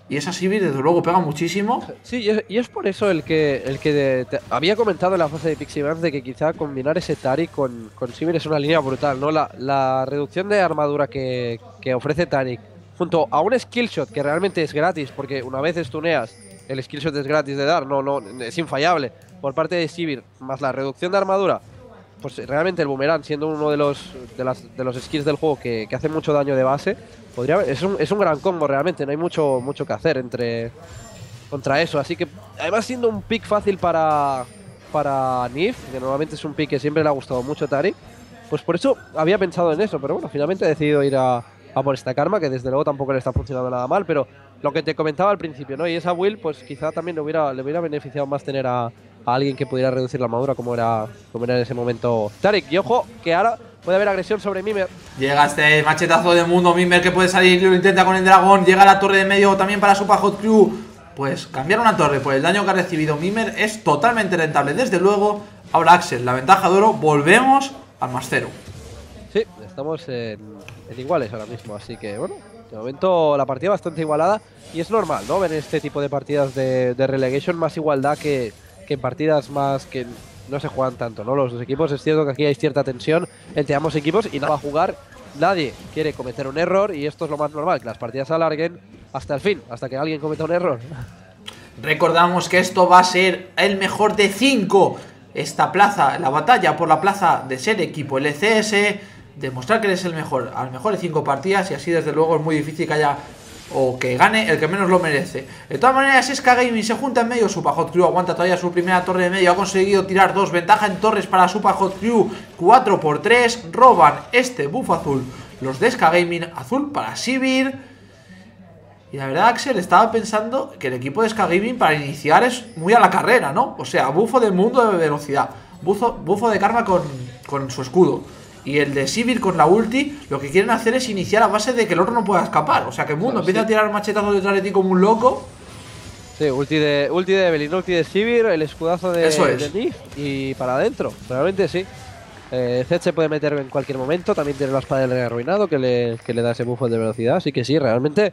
Y esa Sivir desde luego pega muchísimo. Sí, y es, y es por eso el que el que de, te, había comentado en la fase de Pixie Burns de que quizá combinar ese Taric con, con Sivir es una línea brutal, ¿no? La, la reducción de armadura que, que ofrece Taric, junto a un skillshot que realmente es gratis, porque una vez stuneas, el skillshot es gratis de dar, no, no, es infallable, por parte de Sivir, más la reducción de armadura, pues realmente el boomerang, siendo uno de los de, las, de los skills del juego que, que hace mucho daño de base, podría es un, es un gran combo realmente, no hay mucho mucho que hacer entre contra eso, así que además siendo un pick fácil para para Nif, que normalmente es un pick que siempre le ha gustado mucho a Taric, pues por eso había pensado en eso, pero bueno, finalmente he decidido ir a, a por esta Karma, que desde luego tampoco le está funcionando nada mal, pero lo que te comentaba al principio, ¿no? Y esa build, pues quizá también le hubiera, le hubiera beneficiado más tener a, a alguien que pudiera reducir la armadura como era, como era en ese momento Taric. Y ojo, que ahora puede haber agresión sobre Mimir. Llega este machetazo de mundo, Mimir que puede salir, lo intenta con el dragón, llega a la torre de medio también para Super Hot Crew. Pues cambiar una torre por el daño que ha recibido Mimir es totalmente rentable, desde luego. Ahora Axel, la ventaja de oro, volvemos al más cero. Sí, estamos en, en iguales ahora mismo, así que bueno, de momento la partida bastante igualada y es normal, ¿no? Ver este tipo de partidas de, de relegation más igualdad que, que en partidas más que no se juegan tanto, ¿no? Los dos equipos, es cierto que aquí hay cierta tensión entre ambos equipos y nada va a jugar, nadie quiere cometer un error y esto es lo más normal, que las partidas se alarguen hasta el fin, hasta que alguien cometa un error. Recordamos que esto va a ser el mejor de cinco. Esta plaza, la batalla por la plaza de ser equipo L C S, demostrar que eres el mejor, al mejor de cinco partidas y así desde luego es muy difícil que haya o que gane el que menos lo merece. De todas maneras, Esca Gaming se junta en medio, Super Hot Crew aguanta todavía su primera torre de medio, ha conseguido tirar dos, ventaja en torres para Super Hot Crew, cuatro por tres, roban este buff azul los de Esca Gaming, azul para Sivir. Y la verdad, Axel, estaba pensando que el equipo de Esca Gaming para iniciar es muy a la carrera, ¿no? O sea, bufo de mundo de velocidad, bufo, bufo de karma con, con su escudo. Y el de Sivir con la ulti, lo que quieren hacer es iniciar a base de que el otro no pueda escapar. O sea, que el mundo Claro, empieza sí. a tirar machetazos detrás de ti como un loco. Sí, ulti de, ulti de Evelyn, ulti de Sivir, el escudazo de, Eso es. de Nif y para adentro, realmente sí. Eh, Zed se puede meter en cualquier momento, también tiene la espada del rey arruinado que le, que le da ese buffo de velocidad, así que sí, realmente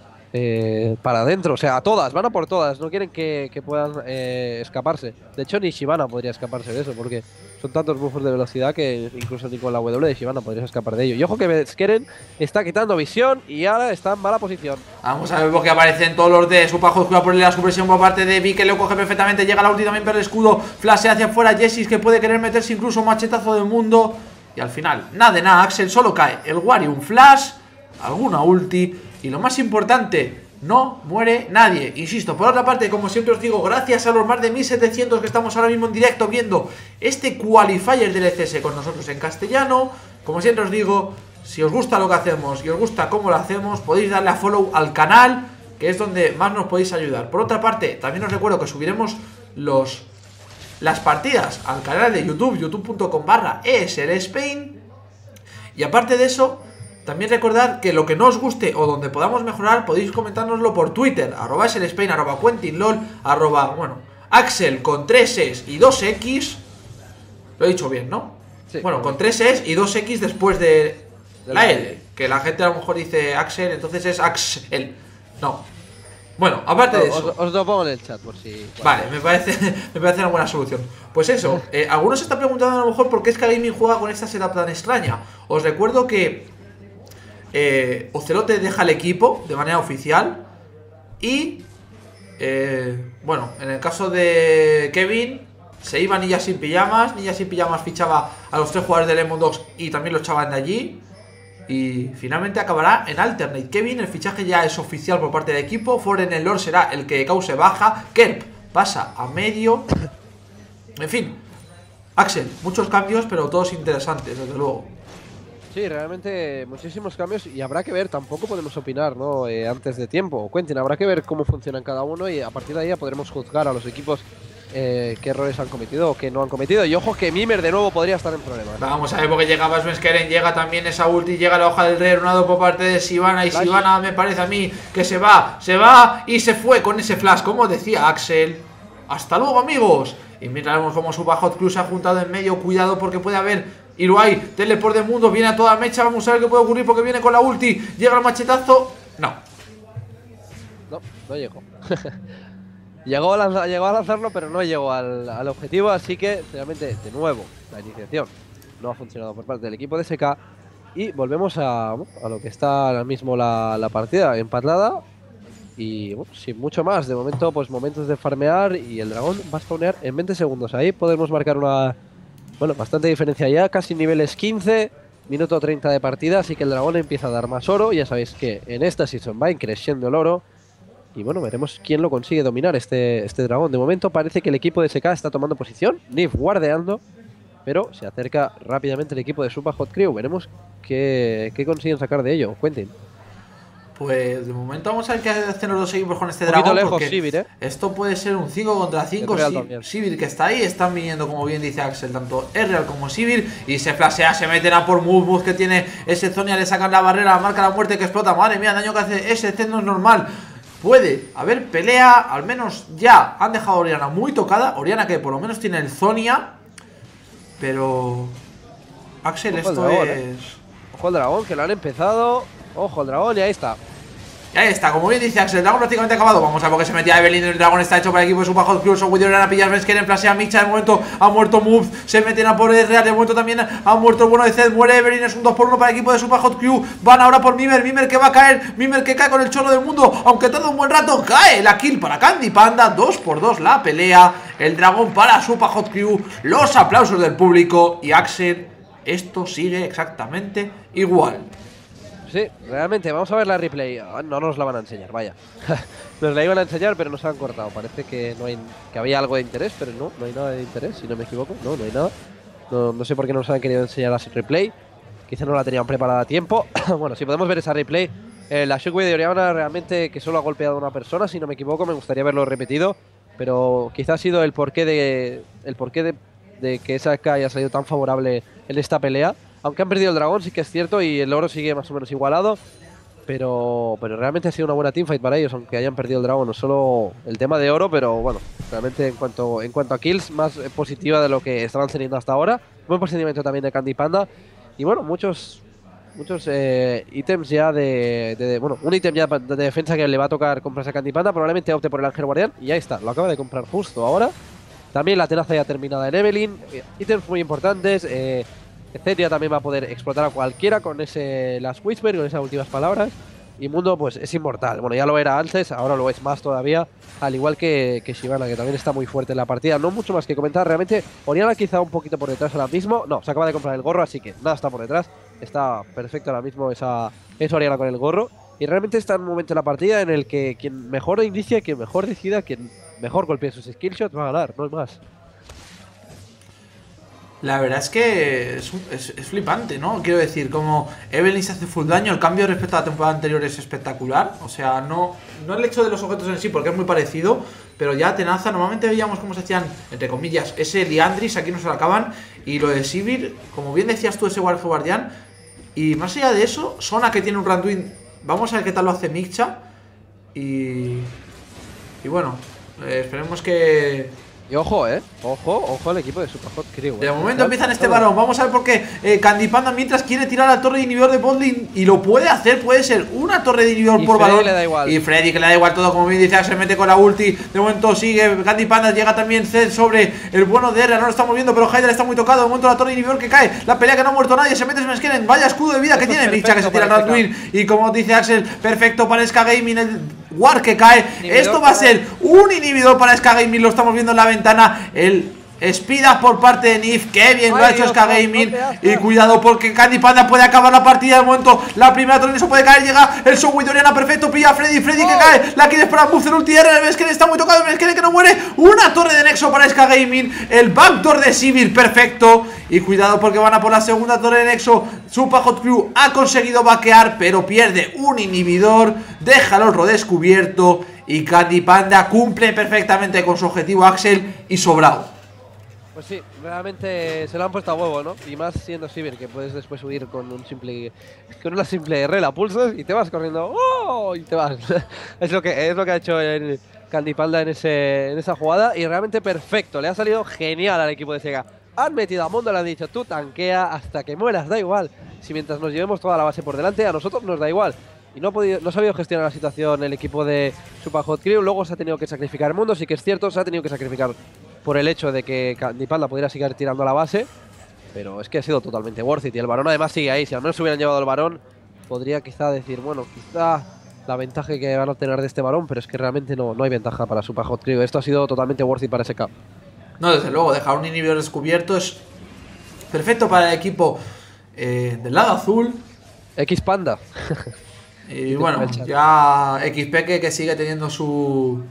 eh, para adentro, o sea, a todas, van a por todas, no quieren que, que puedan eh, escaparse. De hecho, ni Shyvana podría escaparse de eso, porque son tantos buffos de velocidad que incluso ni con la W de Shyvana podrías escapar de ello. Y ojo que Skeren está quitando visión y ahora está en mala posición. Vamos a ver porque aparecen todos los de Super Hot Crew a ponerle la supresión por parte de Vi, que lo coge perfectamente. Llega la ulti también pero el escudo, flash hacia afuera, Jessis que puede querer meterse incluso machetazo del mundo. Y al final, nada de nada, Axel, solo cae el Wari, un flash, alguna ulti. Y lo más importante, no muere nadie. Insisto, por otra parte, como siempre os digo, gracias a los más de mil setecientos que estamos ahora mismo en directo viendo este Qualifier del L C S con nosotros en castellano. Como siempre os digo, si os gusta lo que hacemos y os gusta cómo lo hacemos, podéis darle a follow al canal, que es donde más nos podéis ayudar. Por otra parte, también os recuerdo que subiremos los las partidas al canal de YouTube, youtube punto com barra E S L Spain. Y aparte de eso, también recordad que lo que no os guste o donde podamos mejorar, podéis comentárnoslo por Twitter, arroba E S L Spain, arroba QuentinLol, arroba, bueno, Axel con tres es y dos equis. Lo he dicho bien, ¿no? Sí, bueno, con tres es y dos equis después de, de la la L. Que la gente a lo mejor dice Axel, entonces es Axel. No. Bueno, aparte de eso. Os, os lo pongo en el chat por si. Vale, me parece, me parece una buena solución. Pues eso, eh, algunos se están preguntando a lo mejor por qué Esca Gaming juega con esta setup tan extraña. Os recuerdo que eh, Ocelote deja el equipo de manera oficial. Y eh, bueno, en el caso de Kevin, se iba Ninja sin pijamas. Ninja sin pijamas fichaba a los tres jugadores de Lemon Dogs y también los echaban de allí. Y finalmente acabará en Alternate. Kevin, el fichaje ya es oficial por parte del equipo. Foreign el Lord será el que cause baja. Kerp pasa a medio. En fin, Axel, muchos cambios, pero todos interesantes, desde luego. Sí, realmente muchísimos cambios y habrá que ver, tampoco podemos opinar, ¿no? Eh, antes de tiempo. Cuenten, habrá que ver cómo funcionan cada uno y a partir de ahí ya podremos juzgar a los equipos eh, qué errores han cometido o qué no han cometido. Y ojo que Mimir de nuevo podría estar en problemas. Vamos a ver porque llega Basvenskeren, llega también esa ulti, llega la hoja del rey runado por parte de Shyvana. Y Flash. Shyvana me parece a mí que se va, se va y se fue con ese flash, como decía Axel. Hasta luego, amigos. Y mientras vemos como Super Hot Crew se ha juntado en medio, cuidado porque puede haber Iruai, teleport de mundo, viene a toda mecha, vamos a ver qué puede ocurrir porque viene con la ulti, llega el machetazo, no. No, no llegó. llegó, a lanzar, llegó a lanzarlo, pero no llegó al, al objetivo, así que realmente, de nuevo, la iniciación no ha funcionado por parte del equipo de S K. Y volvemos a, a lo que está ahora mismo la, la partida, empatada. Y bueno, sin mucho más, de momento, pues momentos de farmear y el dragón va a spawnear en veinte segundos. Ahí podemos marcar una, bueno, bastante diferencia ya, casi niveles quince. Minuto treinta de partida, así que el dragón empieza a dar más oro. Ya sabéis que en esta season va creciendo el oro. Y bueno, veremos quién lo consigue dominar este, este dragón. De momento parece que el equipo de S K está tomando posición. Nif guardeando, pero se acerca rápidamente el equipo de Super Hot Crew. Veremos qué, qué consiguen sacar de ello. Cuenten. Pues de momento vamos a ver qué hacen los dos equipos con este Un dragón. lejos, Porque Sivir, ¿eh? esto puede ser un cinco contra cinco. Sivir que está ahí, están viniendo, como bien dice Axel, tanto Ezreal como Sivir. Y se flashea, se meten a por Move, Move que tiene ese Zonia, le sacan la barrera, marca la muerte que explota. Madre mía, el daño que hace ese C no es normal. Puede haber pelea, al menos ya han dejado a Oriana muy tocada. Oriana que por lo menos tiene el Zonia. Pero... Axel, Ojo esto dragón, es... ¿eh? Ojo al dragón, que lo han empezado. Ojo al dragón y ahí está. Y ahí está, como bien dice Axel, el dragón prácticamente acabado. Vamos a ver por qué se metía Evelyn. El dragón está hecho para el equipo de Super Hot Crew. With Oriana pillas, ves que en flasea Micha. De momento ha muerto Move. Se meten a por Ezreal. De momento también ha muerto el bueno de Zed. Muere Evelyn. Es un dos por uno para el equipo de Super Hot Crew. Van ahora por Mimir. Mimir que va a caer. Mimir que cae con el chorro del mundo. Aunque tarda un buen rato, cae la kill para Candy Panda. dos por dos la pelea. El dragón para Super Hot Crew. Los aplausos del público. Y Axel, esto sigue exactamente igual. Sí, realmente, vamos a ver la replay. No nos la van a enseñar, vaya. Nos la iban a enseñar, pero nos han cortado. Parece que no hay, que había algo de interés, pero no, no hay nada de interés, si no me equivoco. No, no hay nada. No, no sé por qué no nos han querido enseñar la replay. Quizá no la tenían preparada a tiempo. Bueno, si podemos ver esa replay. Eh, la Shockwave de Oriana realmente que solo ha golpeado a una persona, si no me equivoco. Me gustaría verlo repetido. Pero quizá ha sido el porqué de, el porqué de, de que esa K haya salido tan favorable en esta pelea. Aunque han perdido el dragón, sí que es cierto, y el oro sigue más o menos igualado. Pero, pero realmente ha sido una buena teamfight para ellos, aunque hayan perdido el dragón. No solo el tema de oro, pero bueno, realmente en cuanto, en cuanto a kills, más positiva de lo que estaban teniendo hasta ahora. Buen procedimiento también de Candy Panda. Y bueno, muchos muchos eh, ítems ya de, de, de... Bueno, un ítem ya de defensa que le va a tocar comprarse a Candy Panda. Probablemente opte por el Ángel Guardián. Y ya está, lo acaba de comprar justo ahora. También la tenaza ya terminada en Evelyn. Ítems muy importantes. Eh... Cetia también va a poder explotar a cualquiera con ese Last Whisper, con esas últimas palabras. Y Mundo pues es inmortal. Bueno, ya lo era antes, ahora lo es más todavía. Al igual que, que Shyvana, que también está muy fuerte en la partida. No mucho más que comentar, realmente Oriana quizá un poquito por detrás ahora mismo. No, se acaba de comprar el gorro, así que nada está por detrás. Está perfecto ahora mismo esa, esa Oriana con el gorro. Y realmente está en un momento de la partida en el que quien mejor inicia, quien mejor decida, quien mejor golpee sus skillshots va a ganar, no es más. La verdad es que es, es, es flipante, ¿no? Quiero decir, como Evelyn se hace full daño, el cambio respecto a la temporada anterior es espectacular. O sea, no, no el hecho de los objetos en sí, porque es muy parecido, pero ya tenaza. Normalmente veíamos cómo se hacían, entre comillas, ese Liandris, aquí no se lo acaban. Y lo de Sivir, como bien decías tú, ese Warfare Guardián. Y más allá de eso, Sona que tiene un Randuin. Vamos a ver qué tal lo hace Micha. Y... Y bueno, eh, esperemos que... Y ojo, eh, ojo, ojo al equipo de Super Hot Crew. De momento empiezan este varón. Vamos a ver por qué eh, Candy Panda mientras quiere tirar a la torre de inhibidor de botlane. Y lo puede hacer, puede ser una torre de inhibidor por valor. Y Freddy que le da igual todo, como bien dice, se mete con la ulti. De momento sigue Candy Panda, llega también Zed sobre el bueno de R. No lo estamos viendo, pero Hydra está muy tocado. De momento la torre de inhibidor que cae. La pelea que no ha muerto nadie, se mete Smaskeren. Vaya escudo de vida que tiene Micha, que se tira al Randuin. Y como dice Axel, perfecto para S K Gaming. El War que cae. Esto va a ser un inhibidor para S K Gaming. Lo estamos viendo en la ventana. El Speed por parte de Nif. Que bien lo ha hecho S K Gaming. Y cuidado porque Candy Panda puede acabar la partida. De momento la primera torre se puede caer. Llega el Show Oriana perfecto. Pilla a Freddy. Freddy que cae. La quiere esperar. Boost el ulti R. Ves que está muy tocado. Ves que no muere. Una torre de Nexo para S K Gaming. El backdoor de Sivir perfecto. Y cuidado porque van a por la segunda torre de Nexo. Super Hot Crew ha conseguido vaquear, pero pierde un inhibidor. Deja el oro descubierto. Y Candy Panda cumple perfectamente con su objetivo, Axel, y sobrado. Pues sí, realmente se lo han puesto a huevo, ¿no? Y más siendo Sivir, que puedes después subir con un simple con una simple R, la pulsas y te vas corriendo. ¡Oh! Y te vas. es lo que es lo que ha hecho el Candy Panda en ese en esa jugada. Y realmente perfecto. Le ha salido genial al equipo de Sega. Han metido a Mundo, le han dicho, tú tanquea hasta que mueras, da igual. Si mientras nos llevemos toda la base por delante, a nosotros nos da igual. y no ha, podido, no ha sabido gestionar la situación el equipo de Super Hot Crew. Luego se ha tenido que sacrificar el mundo, sí que es cierto, se ha tenido que sacrificar por el hecho de que Candipanda pudiera seguir tirando a la base, pero es que ha sido totalmente worth it. Y el varón además sigue ahí. Si al menos se hubieran llevado el varón, podría quizá decir, bueno, quizá la ventaja que van a obtener de este varón, pero es que realmente no, no hay ventaja para Super Hot Crew. Esto ha sido totalmente worth it para S K. No, desde luego, dejar un inhibidor descubierto es perfecto para el equipo eh, del lado azul. X Panda. Y bueno, ya X P que, que sigue teniendo su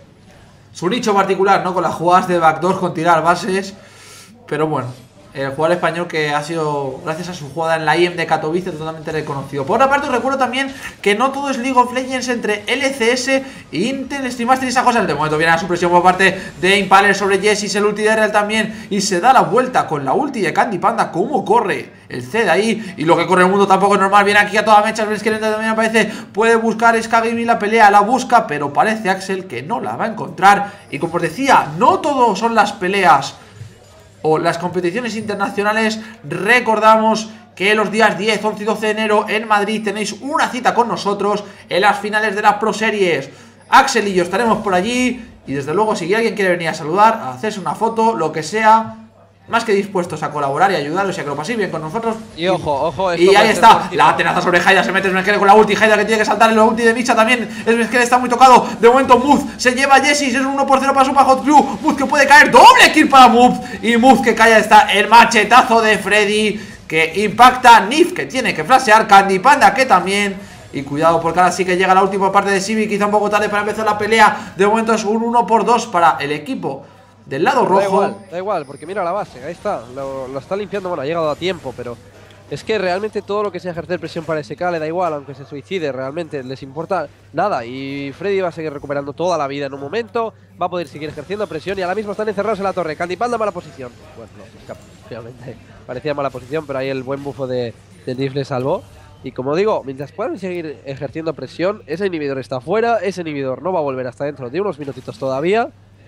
su nicho particular, ¿no? Con las jugadas de backdoor, con tirar bases. Pero bueno, el jugador español que ha sido, gracias a su jugada en la I E M de Katowice, totalmente reconocido. Por otra parte, os recuerdo también que no todo es League of Legends entre L C S e Intel Stream Master y esas cosas. De momento viene la supresión por parte de Impaler sobre Jessis, el ulti de Real también, y se da la vuelta con la ulti de Candipanda. ¿Cómo corre el C de ahí? Y lo que corre el mundo tampoco es normal. Viene aquí a toda mecha, el que también aparece. Puede buscar Skagami la pelea, la busca, pero parece Axel que no la va a encontrar. Y como os decía, no todo son las peleas o las competiciones internacionales. Recordamos que los días diez, once y doce de enero en Madrid tenéis una cita con nosotros en las finales de las Pro Series. Axel y yo estaremos por allí y desde luego si alguien quiere venir a saludar, a hacerse una foto, lo que sea, más que dispuestos a colaborar y ayudaros y a que lo paséis bien con nosotros. Y ojo, ojo, y ahí está, la tenaza sobre Haida, se mete Smeskele con la ulti, Haida que tiene que saltar en la ulti de Micha también. Smeskele está muy tocado, de momento Muz se lleva a Jessis, es un uno por cero para Super Hot Crew. Muz que puede caer, doble kill para Muz, y Muz que cae, está el machetazo de Freddy que impacta. Nif que tiene que flashear, Candipanda que también. Y cuidado porque ahora sí que llega la última parte de Civi, quizá un poco tarde para empezar la pelea. De momento es un uno por dos para el equipo del lado rojo. Da igual, da igual, porque mira la base, ahí está, lo, lo está limpiando, bueno, ha llegado a tiempo, pero es que realmente todo lo que sea ejercer presión para S K le da igual, aunque se suicide, realmente les importa nada. Y Freddy va a seguir recuperando toda la vida en un momento, va a poder seguir ejerciendo presión y ahora mismo están encerrados en la torre. Candipanda mala posición, bueno, no, se escapa, obviamente, parecía mala posición, pero ahí el buen bufo de, de Nif le salvó. Y como digo, mientras puedan seguir ejerciendo presión, ese inhibidor está fuera, ese inhibidor no va a volver hasta dentro de unos minutitos todavía.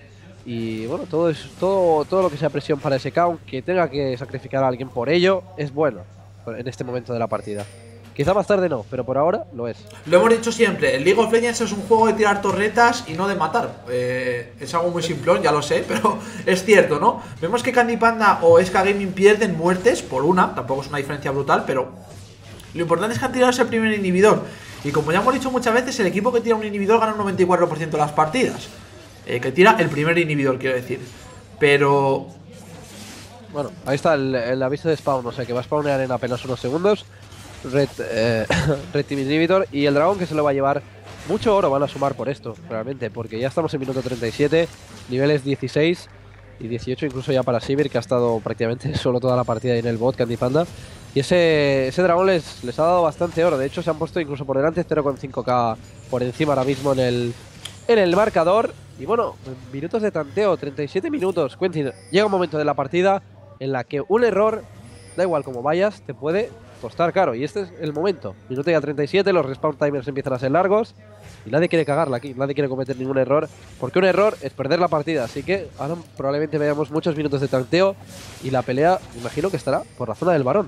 Y bueno, todo, es, todo, todo lo que sea presión para S K, aunque tenga que sacrificar a alguien por ello, es bueno en este momento de la partida. Quizá más tarde no, pero por ahora lo es. Lo hemos dicho siempre, el League of Legends es un juego de tirar torretas y no de matar. eh, Es algo muy simplón, ya lo sé, pero es cierto, ¿no? Vemos que Candipanda o S K Gaming pierden muertes por una, tampoco es una diferencia brutal, pero lo importante es que han tirado ese primer inhibidor. Y como ya hemos dicho muchas veces, el equipo que tira un inhibidor gana un noventa y cuatro por ciento de las partidas. Eh, que tira el primer inhibidor, quiero decir. Pero... bueno, ahí está el, el aviso de spawn, o sea que va a spawnear en apenas unos segundos. Red, eh, Red Team Inhibitor. Y el dragón que se lo va a llevar. Mucho oro van a sumar por esto, realmente, porque ya estamos en minuto treinta y siete, niveles dieciséis y dieciocho incluso ya para Sivir, que ha estado prácticamente solo toda la partida ahí en el bot, Candipanda. Y ese, ese dragón les, les ha dado bastante oro, de hecho se han puesto incluso por delante, cero coma cinco K por encima ahora mismo en el, en el marcador. Y bueno, minutos de tanteo, treinta y siete minutos. Quentin, llega un momento de la partida en la que un error, da igual como vayas, te puede costar caro. Y este es el momento. Minuto ya treinta y siete, los respawn timers empiezan a ser largos. Y nadie quiere cagarla aquí, nadie quiere cometer ningún error. Porque un error es perder la partida. Así que ahora probablemente veamos muchos minutos de tanteo. Y la pelea, imagino que estará por la zona del varón.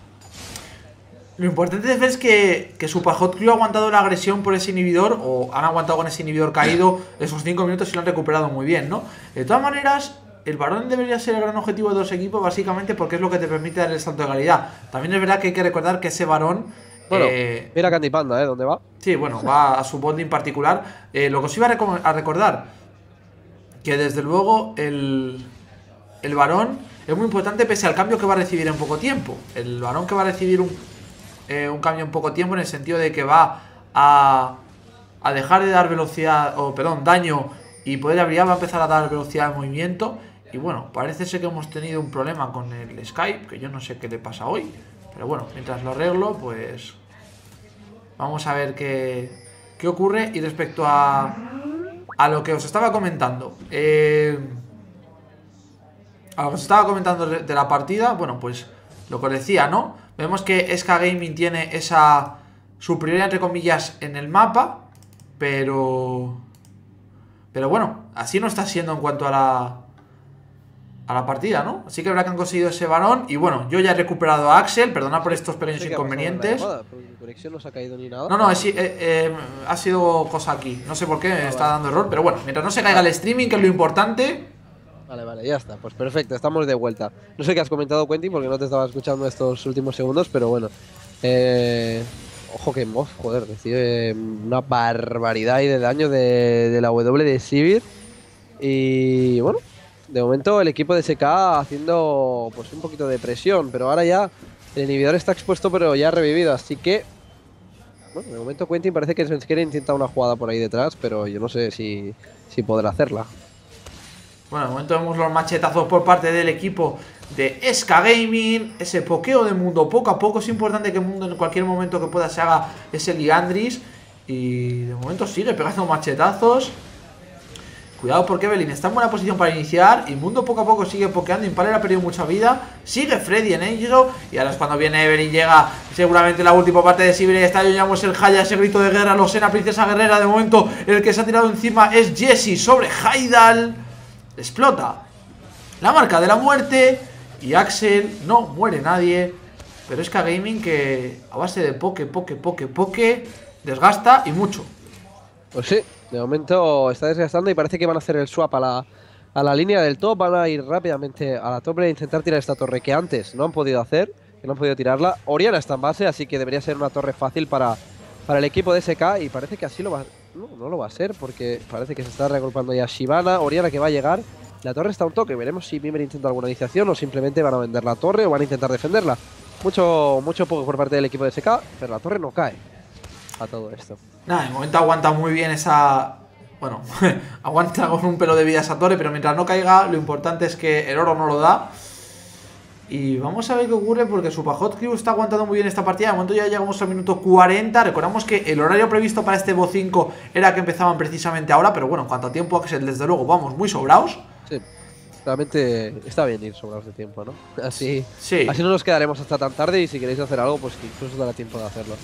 Lo importante de ver es que, que Super Hot Crew ha aguantado la agresión por ese inhibidor, o han aguantado con ese inhibidor caído esos cinco minutos y lo han recuperado muy bien, ¿no? De todas maneras, el varón debería ser el gran objetivo de los equipos, básicamente porque es lo que te permite dar el salto de calidad. También es verdad que hay que recordar que ese varón... Bueno, eh, mira Candipanda, ¿eh? ¿Dónde va? Sí, bueno, va a su bonding particular. Eh, lo que os iba a, a recordar, que desde luego el, el varón es muy importante pese al cambio que va a recibir en poco tiempo. El varón que va a recibir un... Eh, un cambio en poco tiempo, en el sentido de que va a, a dejar de dar velocidad, o perdón, daño, y poder abrir, va a empezar a dar velocidad de movimiento. Y bueno, parece ser que hemos tenido un problema con el Skype, que yo no sé qué le pasa hoy, pero bueno, mientras lo arreglo, pues vamos a ver qué, qué ocurre. Y respecto a, a lo que os estaba comentando, eh, a lo que os estaba comentando de, de la partida, bueno, pues lo que os decía, ¿no? Vemos que S K Gaming tiene esa superioridad, entre comillas, en el mapa, pero... Pero bueno, así no está siendo en cuanto a la... a la partida, ¿no? Así que habrá que han conseguido ese varón. Y bueno, yo ya he recuperado a Axel. Perdona por estos pequeños No sé qué ha inconvenientes. pasado con la llamada, mi conexión no se ha caído ni nada. No, no, es, eh, eh, ha sido cosa aquí. No sé por qué me Ah, está vale. dando error. Pero bueno, mientras no se caiga el streaming, que es lo importante. Vale, vale, ya está. Pues perfecto, estamos de vuelta. No sé qué has comentado, Quentin, porque no te estaba escuchando estos últimos segundos, pero bueno. Eh, ojo que Moz, joder, recibe una barbaridad de daño de, de la W de Sivir. Y bueno, de momento el equipo de S K haciendo pues un poquito de presión, pero ahora ya el inhibidor está expuesto, pero ya ha revivido, así que... Bueno, de momento Quentin parece que Svenskeren intenta una jugada por ahí detrás, pero yo no sé si, si podrá hacerla. Bueno, de momento vemos los machetazos por parte del equipo de S K Gaming. Ese pokeo de Mundo poco a poco. Es importante que el Mundo en cualquier momento que pueda se haga ese Liandris. Y de momento sigue pegando machetazos. Cuidado porque Evelyn está en buena posición para iniciar. Y Mundo poco a poco sigue pokeando. Impaler ha perdido mucha vida. Sigue Freddy en ello. Y ahora es cuando viene Evelyn. Llega seguramente la última parte de Sivir. Está Yoyamos el Haya. Ese grito de guerra. Losena, princesa guerrera. De momento el que se ha tirado encima es Jessie sobre Haidal. Explota la marca de la muerte. Y Axel, no muere nadie. Pero es que a Gaming que a base de poke, poke, poke, poke desgasta y mucho. Pues sí, de momento está desgastando y parece que van a hacer el swap a la, a la línea del top. Van a ir rápidamente a la top e intentar tirar esta torre que antes no han podido hacer, que no han podido tirarla. Oriana está en base, así que debería ser una torre fácil para, para el equipo de S K. Y parece que así lo va. No, no lo va a ser porque parece que se está reagrupando ya Shyvana. Oriana que va a llegar. La torre está a un toque. Veremos si Mimir intenta alguna iniciación o simplemente van a vender la torre o van a intentar defenderla. Mucho, mucho poco por parte del equipo de S K, pero la torre no cae a todo esto. Nada, de momento aguanta muy bien esa... Bueno, aguanta con un pelo de vida esa torre, pero mientras no caiga, lo importante es que el oro no lo da. Y vamos a ver qué ocurre porque Superhot Crew está aguantando muy bien esta partida. De momento ya llegamos al minuto cuarenta. Recordamos que el horario previsto para este Evo cinco era que empezaban precisamente ahora. Pero bueno, en cuanto a tiempo, Axel, desde luego vamos muy sobraos. Sí, realmente está bien ir sobrados de tiempo, ¿no? Así, sí. Así no nos quedaremos hasta tan tarde y si queréis hacer algo, pues que incluso dará tiempo de hacerlo.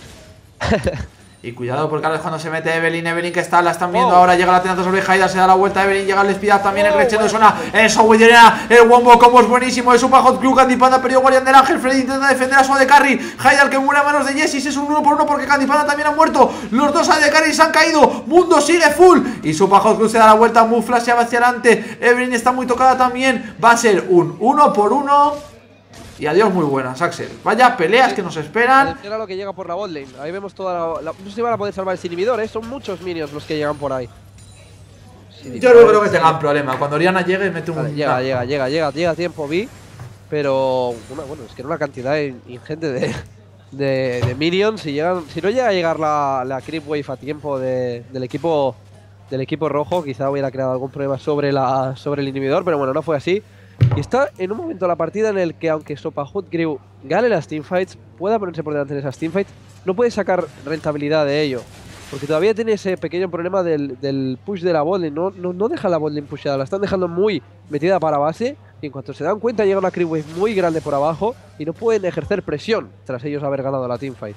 Y cuidado porque ahora es cuando se mete Evelyn, Evelyn que está, la están viendo oh. ahora, llega la tenaza sobre Haidar, se da la vuelta Evelyn, llega el Speed Up también, oh, el crescendo suena, eso, Williana, el Wombo, como es buenísimo, es Super Hot Club, Candy Panda, perdió Guardián del Ángel, Freddy intenta defender a su A D Carry, Haidar que muere a manos de Jessie, es un uno por uno porque Candy Panda también ha muerto, los dos A D Carry se han caído, Mundo sigue full, y Super Hot Club se da la vuelta, Move Flash se va hacia adelante, Evelyn está muy tocada también, va a ser un uno por uno. Y adiós muy buenas, Axel. Vaya peleas que nos esperan. Era lo que llega por la botlane. Ahí vemos toda la, la... No sé si van a poder salvar el inhibidor, ¿eh? Son muchos minions los que llegan por ahí. Sí, yo no creo que tengan problema. Cuando Oriana llegue y mete un... Vale, llega, llega, llega, llega, llega a tiempo, vi. Pero, una, bueno, es que era una cantidad ingente de, de, de minions. Si, llegan, si no llega a llegar la, la Creep Wave a tiempo de, del equipo del equipo rojo, quizá hubiera creado algún problema sobre, la, sobre el inhibidor. Pero bueno, no fue así. Y está en un momento la partida en el que, aunque Superhot Crew gane las teamfights, pueda ponerse por delante en esas teamfights, no puede sacar rentabilidad de ello. Porque todavía tiene ese pequeño problema del, del push de la botlane. No, no, no deja la botlane pushada, la están dejando muy metida para base. Y en cuanto se dan cuenta, llega una creep wave muy grande por abajo y no pueden ejercer presión tras ellos haber ganado la teamfight.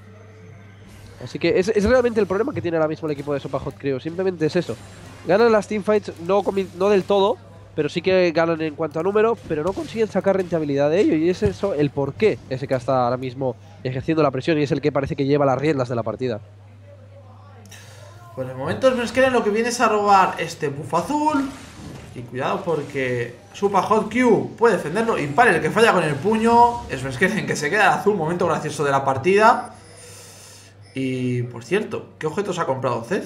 Así que es, es realmente el problema que tiene ahora mismo el equipo de Superhot Crew. Simplemente es eso. Ganan las teamfights, no, no del todo, pero sí que ganan en cuanto a número, pero no consiguen sacar rentabilidad de ello. Y es eso el porqué ese que está ahora mismo ejerciendo la presión y es el que parece que lleva las riendas de la partida. Pues de momento Svenskeren lo que viene es a robar este buff azul. Y cuidado porque Superhot Q puede defenderlo. Impar el que falla con el puño. Svenskeren que se queda el azul, momento gracioso de la partida. Y por cierto, ¿qué objetos ha comprado Zed?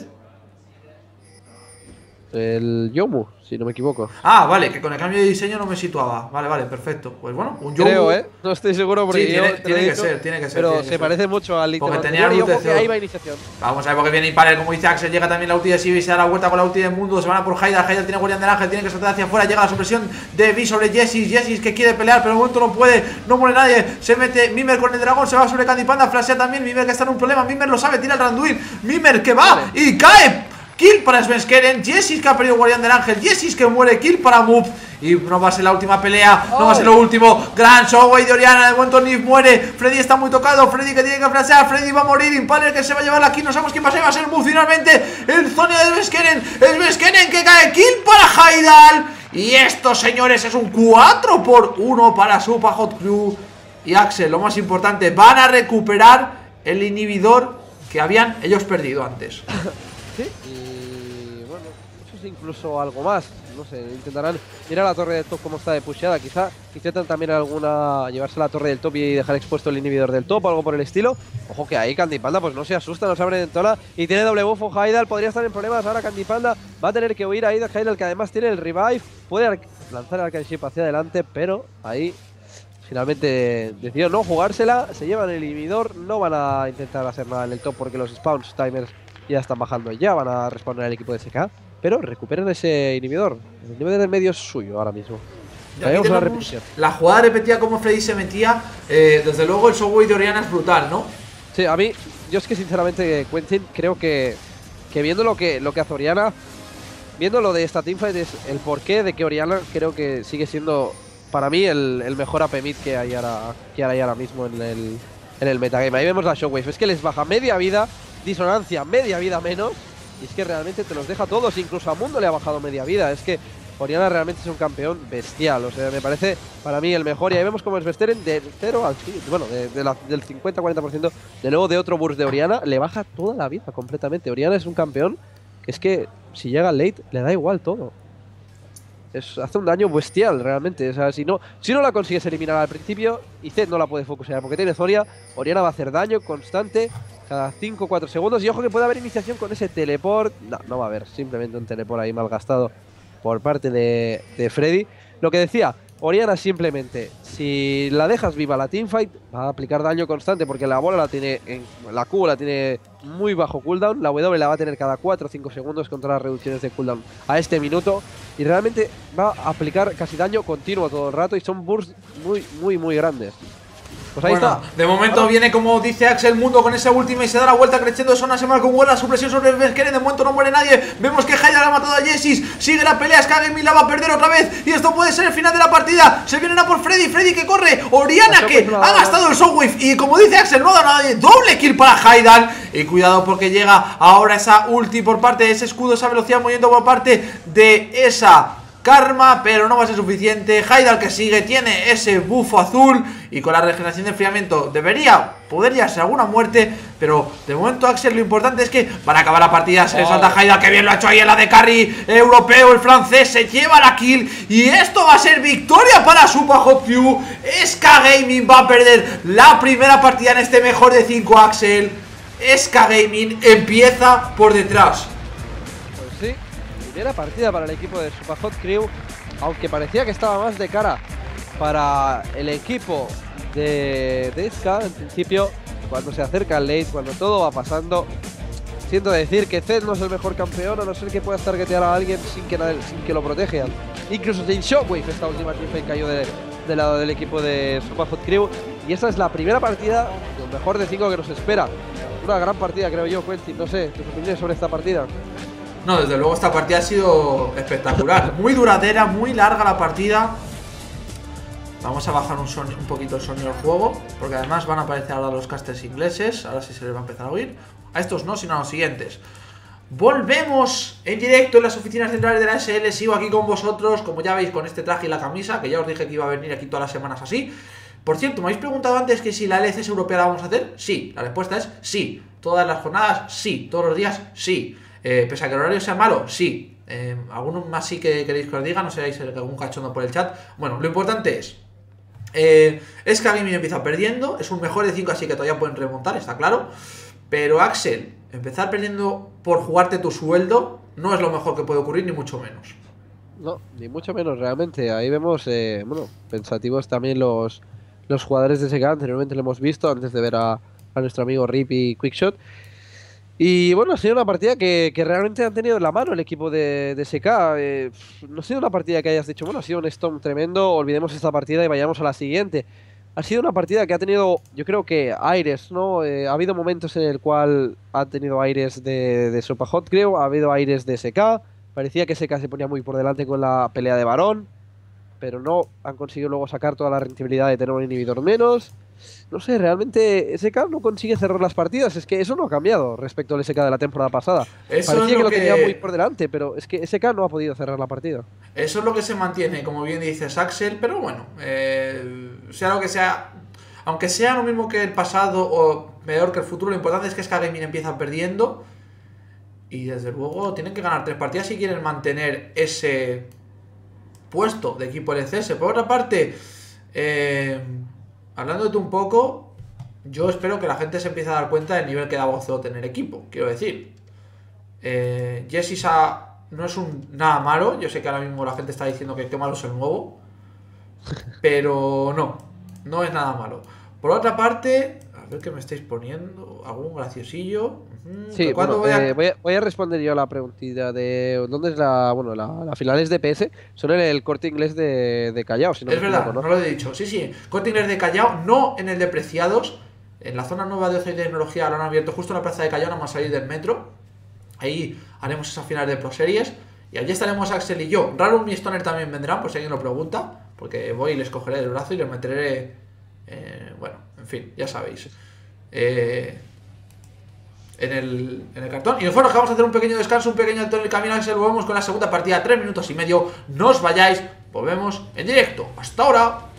El Yomu, si no me equivoco. Ah, vale, que con el cambio de diseño no me situaba. Vale, vale, perfecto. Pues bueno, un Yomu. Creo, ¿eh? No estoy seguro porque sí, yo tiene, te tiene he que dicho, ser, tiene que ser. Pero tiene que se ser. parece mucho al ítem porque tenía anterior y ojo que ahí va iniciación. Vamos a ver porque viene Impale, como dice Axel, llega también la ulti de Sivir, se da la vuelta con la ulti de Mundo, se van a por Haidar, Haidar tiene Guardián del Ángel, tiene que saltar hacia afuera, llega la supresión de Vi sobre Jessie, Jessie que quiere pelear, pero de momento no puede, no muere nadie, se mete Mimir con el dragón, se va sobre Candy Panda, flashea también, Mimir que está en un problema, Mimir lo sabe, tira el Randuin, Mimir que va vale. Y cae. Kill para Svenskeren, Jessis que ha perdido Guardián del Ángel, Jessis que muere, kill para Move. Y no va a ser la última pelea, oh. no va a ser lo último. Gran Shockwave de Oriana, de momento Nif muere. Freddy está muy tocado, Freddy que tiene que flashear, Freddy va a morir. Impaler que se va a llevar la kill, no sabemos quién va a ser, va a ser Move finalmente. El Zonia de Svenskeren, Svenskeren que cae, kill para Haidal. Y esto, señores, es un cuatro por uno para Super Hot Crew. Y Axel, lo más importante, van a recuperar el inhibidor que habían ellos perdido antes. Sí, y bueno, eso es incluso algo más. No sé, intentarán ir a la torre del top como está de pusheada. Quizá intentan también alguna llevarse a la torre del top y dejar expuesto el inhibidor del top o algo por el estilo. Ojo que ahí Candy Panda pues no se asusta, no se abre en tola y tiene doble buffo. Haidal podría estar en problemas. Ahora Candy Panda va a tener que huir a Haidal, que además tiene el revive. Puede lanzar el Arcane Ship hacia adelante, pero ahí finalmente decidió no jugársela. Se llevan el inhibidor, no van a intentar hacer nada en el top porque los spawns timers ya están bajando. Ya van a responder al equipo de S K. Pero recuperen ese inhibidor. El inhibidor del medio es suyo ahora mismo. La, la jugada repetida como Freddy se metía. eh, Desde luego el shockwave de Oriana es brutal, ¿no? Sí, a mí, yo es que sinceramente, Quentin, creo que, que viendo lo que, lo que hace Oriana, viendo lo de esta teamfight, es el porqué de que Oriana creo que sigue siendo, para mí, el, el mejor A P mid que hay ahora, que hay ahora mismo en el, en el metagame. Ahí vemos la shockwave, es que les baja media vida, disonancia media vida menos. Y es que realmente te los deja todos, incluso a Mundo le ha bajado media vida. Es que Oriana realmente es un campeón bestial, o sea, me parece para mí el mejor. Y ahí vemos como es Svesteren de cero al cincuenta, bueno, de, de la, del cincuenta a cuarenta por ciento, de luego de otro burst de Oriana, le baja toda la vida completamente. Oriana es un campeón que es que si llega al late le da igual todo. Es, hace un daño bestial realmente, o sea, si no, si no la consigues eliminar al principio, y Zed no la puede focusear porque tiene Zoria, Oriana va a hacer daño constante cada cinco o cuatro segundos. Y ojo que puede haber iniciación con ese teleport. No, no va a haber, simplemente un teleport ahí mal gastado por parte de, de Freddy. Lo que decía, Oriana simplemente, si la dejas viva la teamfight, va a aplicar daño constante porque la bola la tiene, en, la Q la tiene muy bajo cooldown, la W la va a tener cada cuatro o cinco segundos contra las reducciones de cooldown a este minuto. Y realmente va a aplicar casi daño continuo todo el rato y son bursts muy, muy, muy grandes. Pues ahí bueno, está. De momento ahora viene, como dice Axel Mundo, con esa última y se da la vuelta creciendo de zona semana con buena supresión sobre Veskeren. De momento no muere nadie. Vemos que Haidal ha matado a Jessis. Sigue la pelea. Skagemir la va a perder otra vez. Y esto puede ser el final de la partida. Se vienen a por Freddy. Freddy que corre. Oriana que ha gastado el shockwave. Y como dice Axel, no da nadie. Doble kill para Haidal. Y cuidado porque llega ahora esa ulti por parte de ese escudo, esa velocidad moviendo por parte de esa Karma, pero no va a ser suficiente. Haidal que sigue, tiene ese bufo azul y con la regeneración de enfriamiento debería poder llevarse alguna muerte. Pero de momento, Axel, lo importante es que para acabar la partida se le salta a Haidal, que bien lo ha hecho ahí en la de carry europeo. El francés se lleva la kill y esto va a ser victoria para Super Hot Crew. S K Gaming va a perder la primera partida en este mejor de cinco, Axel. S K Gaming empieza por detrás. Pues sí, primera partida para el equipo de Super Hot Crew, aunque parecía que estaba más de cara para el equipo de, de S K en principio. Cuando se acerca el late, cuando todo va pasando, siento decir que Zed no es el mejor campeón, a no ser que puedas targetear a alguien sin que, sin que lo protejan. Incluso sin Shockwave, esta última teamfight cayó de, del lado del equipo de Super Hot Crew. Y esta es la primera partida, lo mejor de cinco que nos espera. Una gran partida, creo yo, Quentin. No sé, tus opiniones sobre esta partida. No, desde luego esta partida ha sido espectacular. Muy duradera, muy larga la partida. Vamos a bajar un, un poquito el sonido del juego, porque además van a aparecer ahora los casters ingleses. Ahora sí se les va a empezar a oír. A estos no, sino a los siguientes. Volvemos en directo en las oficinas centrales de la S L. Sigo aquí con vosotros, como ya veis, con este traje y la camisa, que ya os dije que iba a venir aquí todas las semanas así. Por cierto, me habéis preguntado antes que si la L C S europea la vamos a hacer. Sí, la respuesta es sí. Todas las jornadas, sí. Todos los días, sí. Eh, pese a que el horario sea malo, sí. Eh, ¿Alguno más sí que queréis que os diga? No seáis algún cachondo por el chat. Bueno, lo importante es eh, es que a mí me empieza perdiendo. Es un mejor de cinco, así que todavía pueden remontar, está claro. Pero Axel, empezar perdiendo por jugarte tu sueldo no es lo mejor que puede ocurrir, ni mucho menos. No, ni mucho menos realmente. Ahí vemos, eh, bueno, pensativos también los, los jugadores de S K. Anteriormente lo hemos visto, antes de ver a, a nuestro amigo Rip y Quickshot. Y bueno, ha sido una partida que, que realmente han tenido en la mano el equipo de, de S K. Eh, no ha sido una partida que hayas dicho, bueno, ha sido un storm tremendo, olvidemos esta partida y vayamos a la siguiente. Ha sido una partida que ha tenido, yo creo que aires, ¿no? Eh, ha habido momentos en el cual ha tenido aires de, de Super Hot Crew, ha habido aires de S K. Parecía que S K se ponía muy por delante con la pelea de Barón, pero no han conseguido luego sacar toda la rentabilidad de tener un inhibidor menos. no sé, realmente S K no consigue cerrar las partidas. Es que eso no ha cambiado respecto al S K de la temporada pasada. Eso es Parecía que lo lo tenía muy que... por delante, pero es que S K no ha podido cerrar la partida. Eso es lo que se mantiene, como bien dices, Axel, pero bueno, eh, sea lo que sea, aunque sea lo mismo que el pasado o peor que el futuro, lo importante es que Skygaming empieza perdiendo y desde luego tienen que ganar tres partidas si quieren mantener ese puesto de equipo L C S. Por otra parte, eh, hablándote un poco, yo espero que la gente se empiece a dar cuenta del nivel que da Gozo tener equipo, quiero decir. Eh, Jessisa no es un nada malo. Yo sé que ahora mismo la gente está diciendo que qué malo es el nuevo, pero no, no es nada malo. Por otra parte, a ver qué me estáis poniendo, algún graciosillo. Uh, Sí, ¿Cuándo bueno, voy a...? eh, voy, a, voy a responder yo a la preguntita de dónde es la, bueno, la, la final es de P S, son en el Corte Inglés de, de Callao, si no Es me verdad, equivoco, no ¿no? lo he dicho. Sí, sí, Corte Inglés de Callao, no en el de Preciados. En la zona nueva de ocio y tecnología lo han abierto justo en la plaza de Callao, nada más salir del metro. Ahí haremos esa final de Pro Series. Y allí estaremos Axel y yo. Raro y Stoner también vendrán, por si alguien lo pregunta. Porque voy y les cogeré del brazo y les meteré... Eh, bueno, en fin, ya sabéis. Eh, en, el, en el cartón. Y nosotros vamos a hacer un pequeño descanso, un pequeño alto en el camino. Axel, volvemos con la segunda partida. Tres minutos y medio. No os vayáis. Volvemos en directo. Hasta ahora.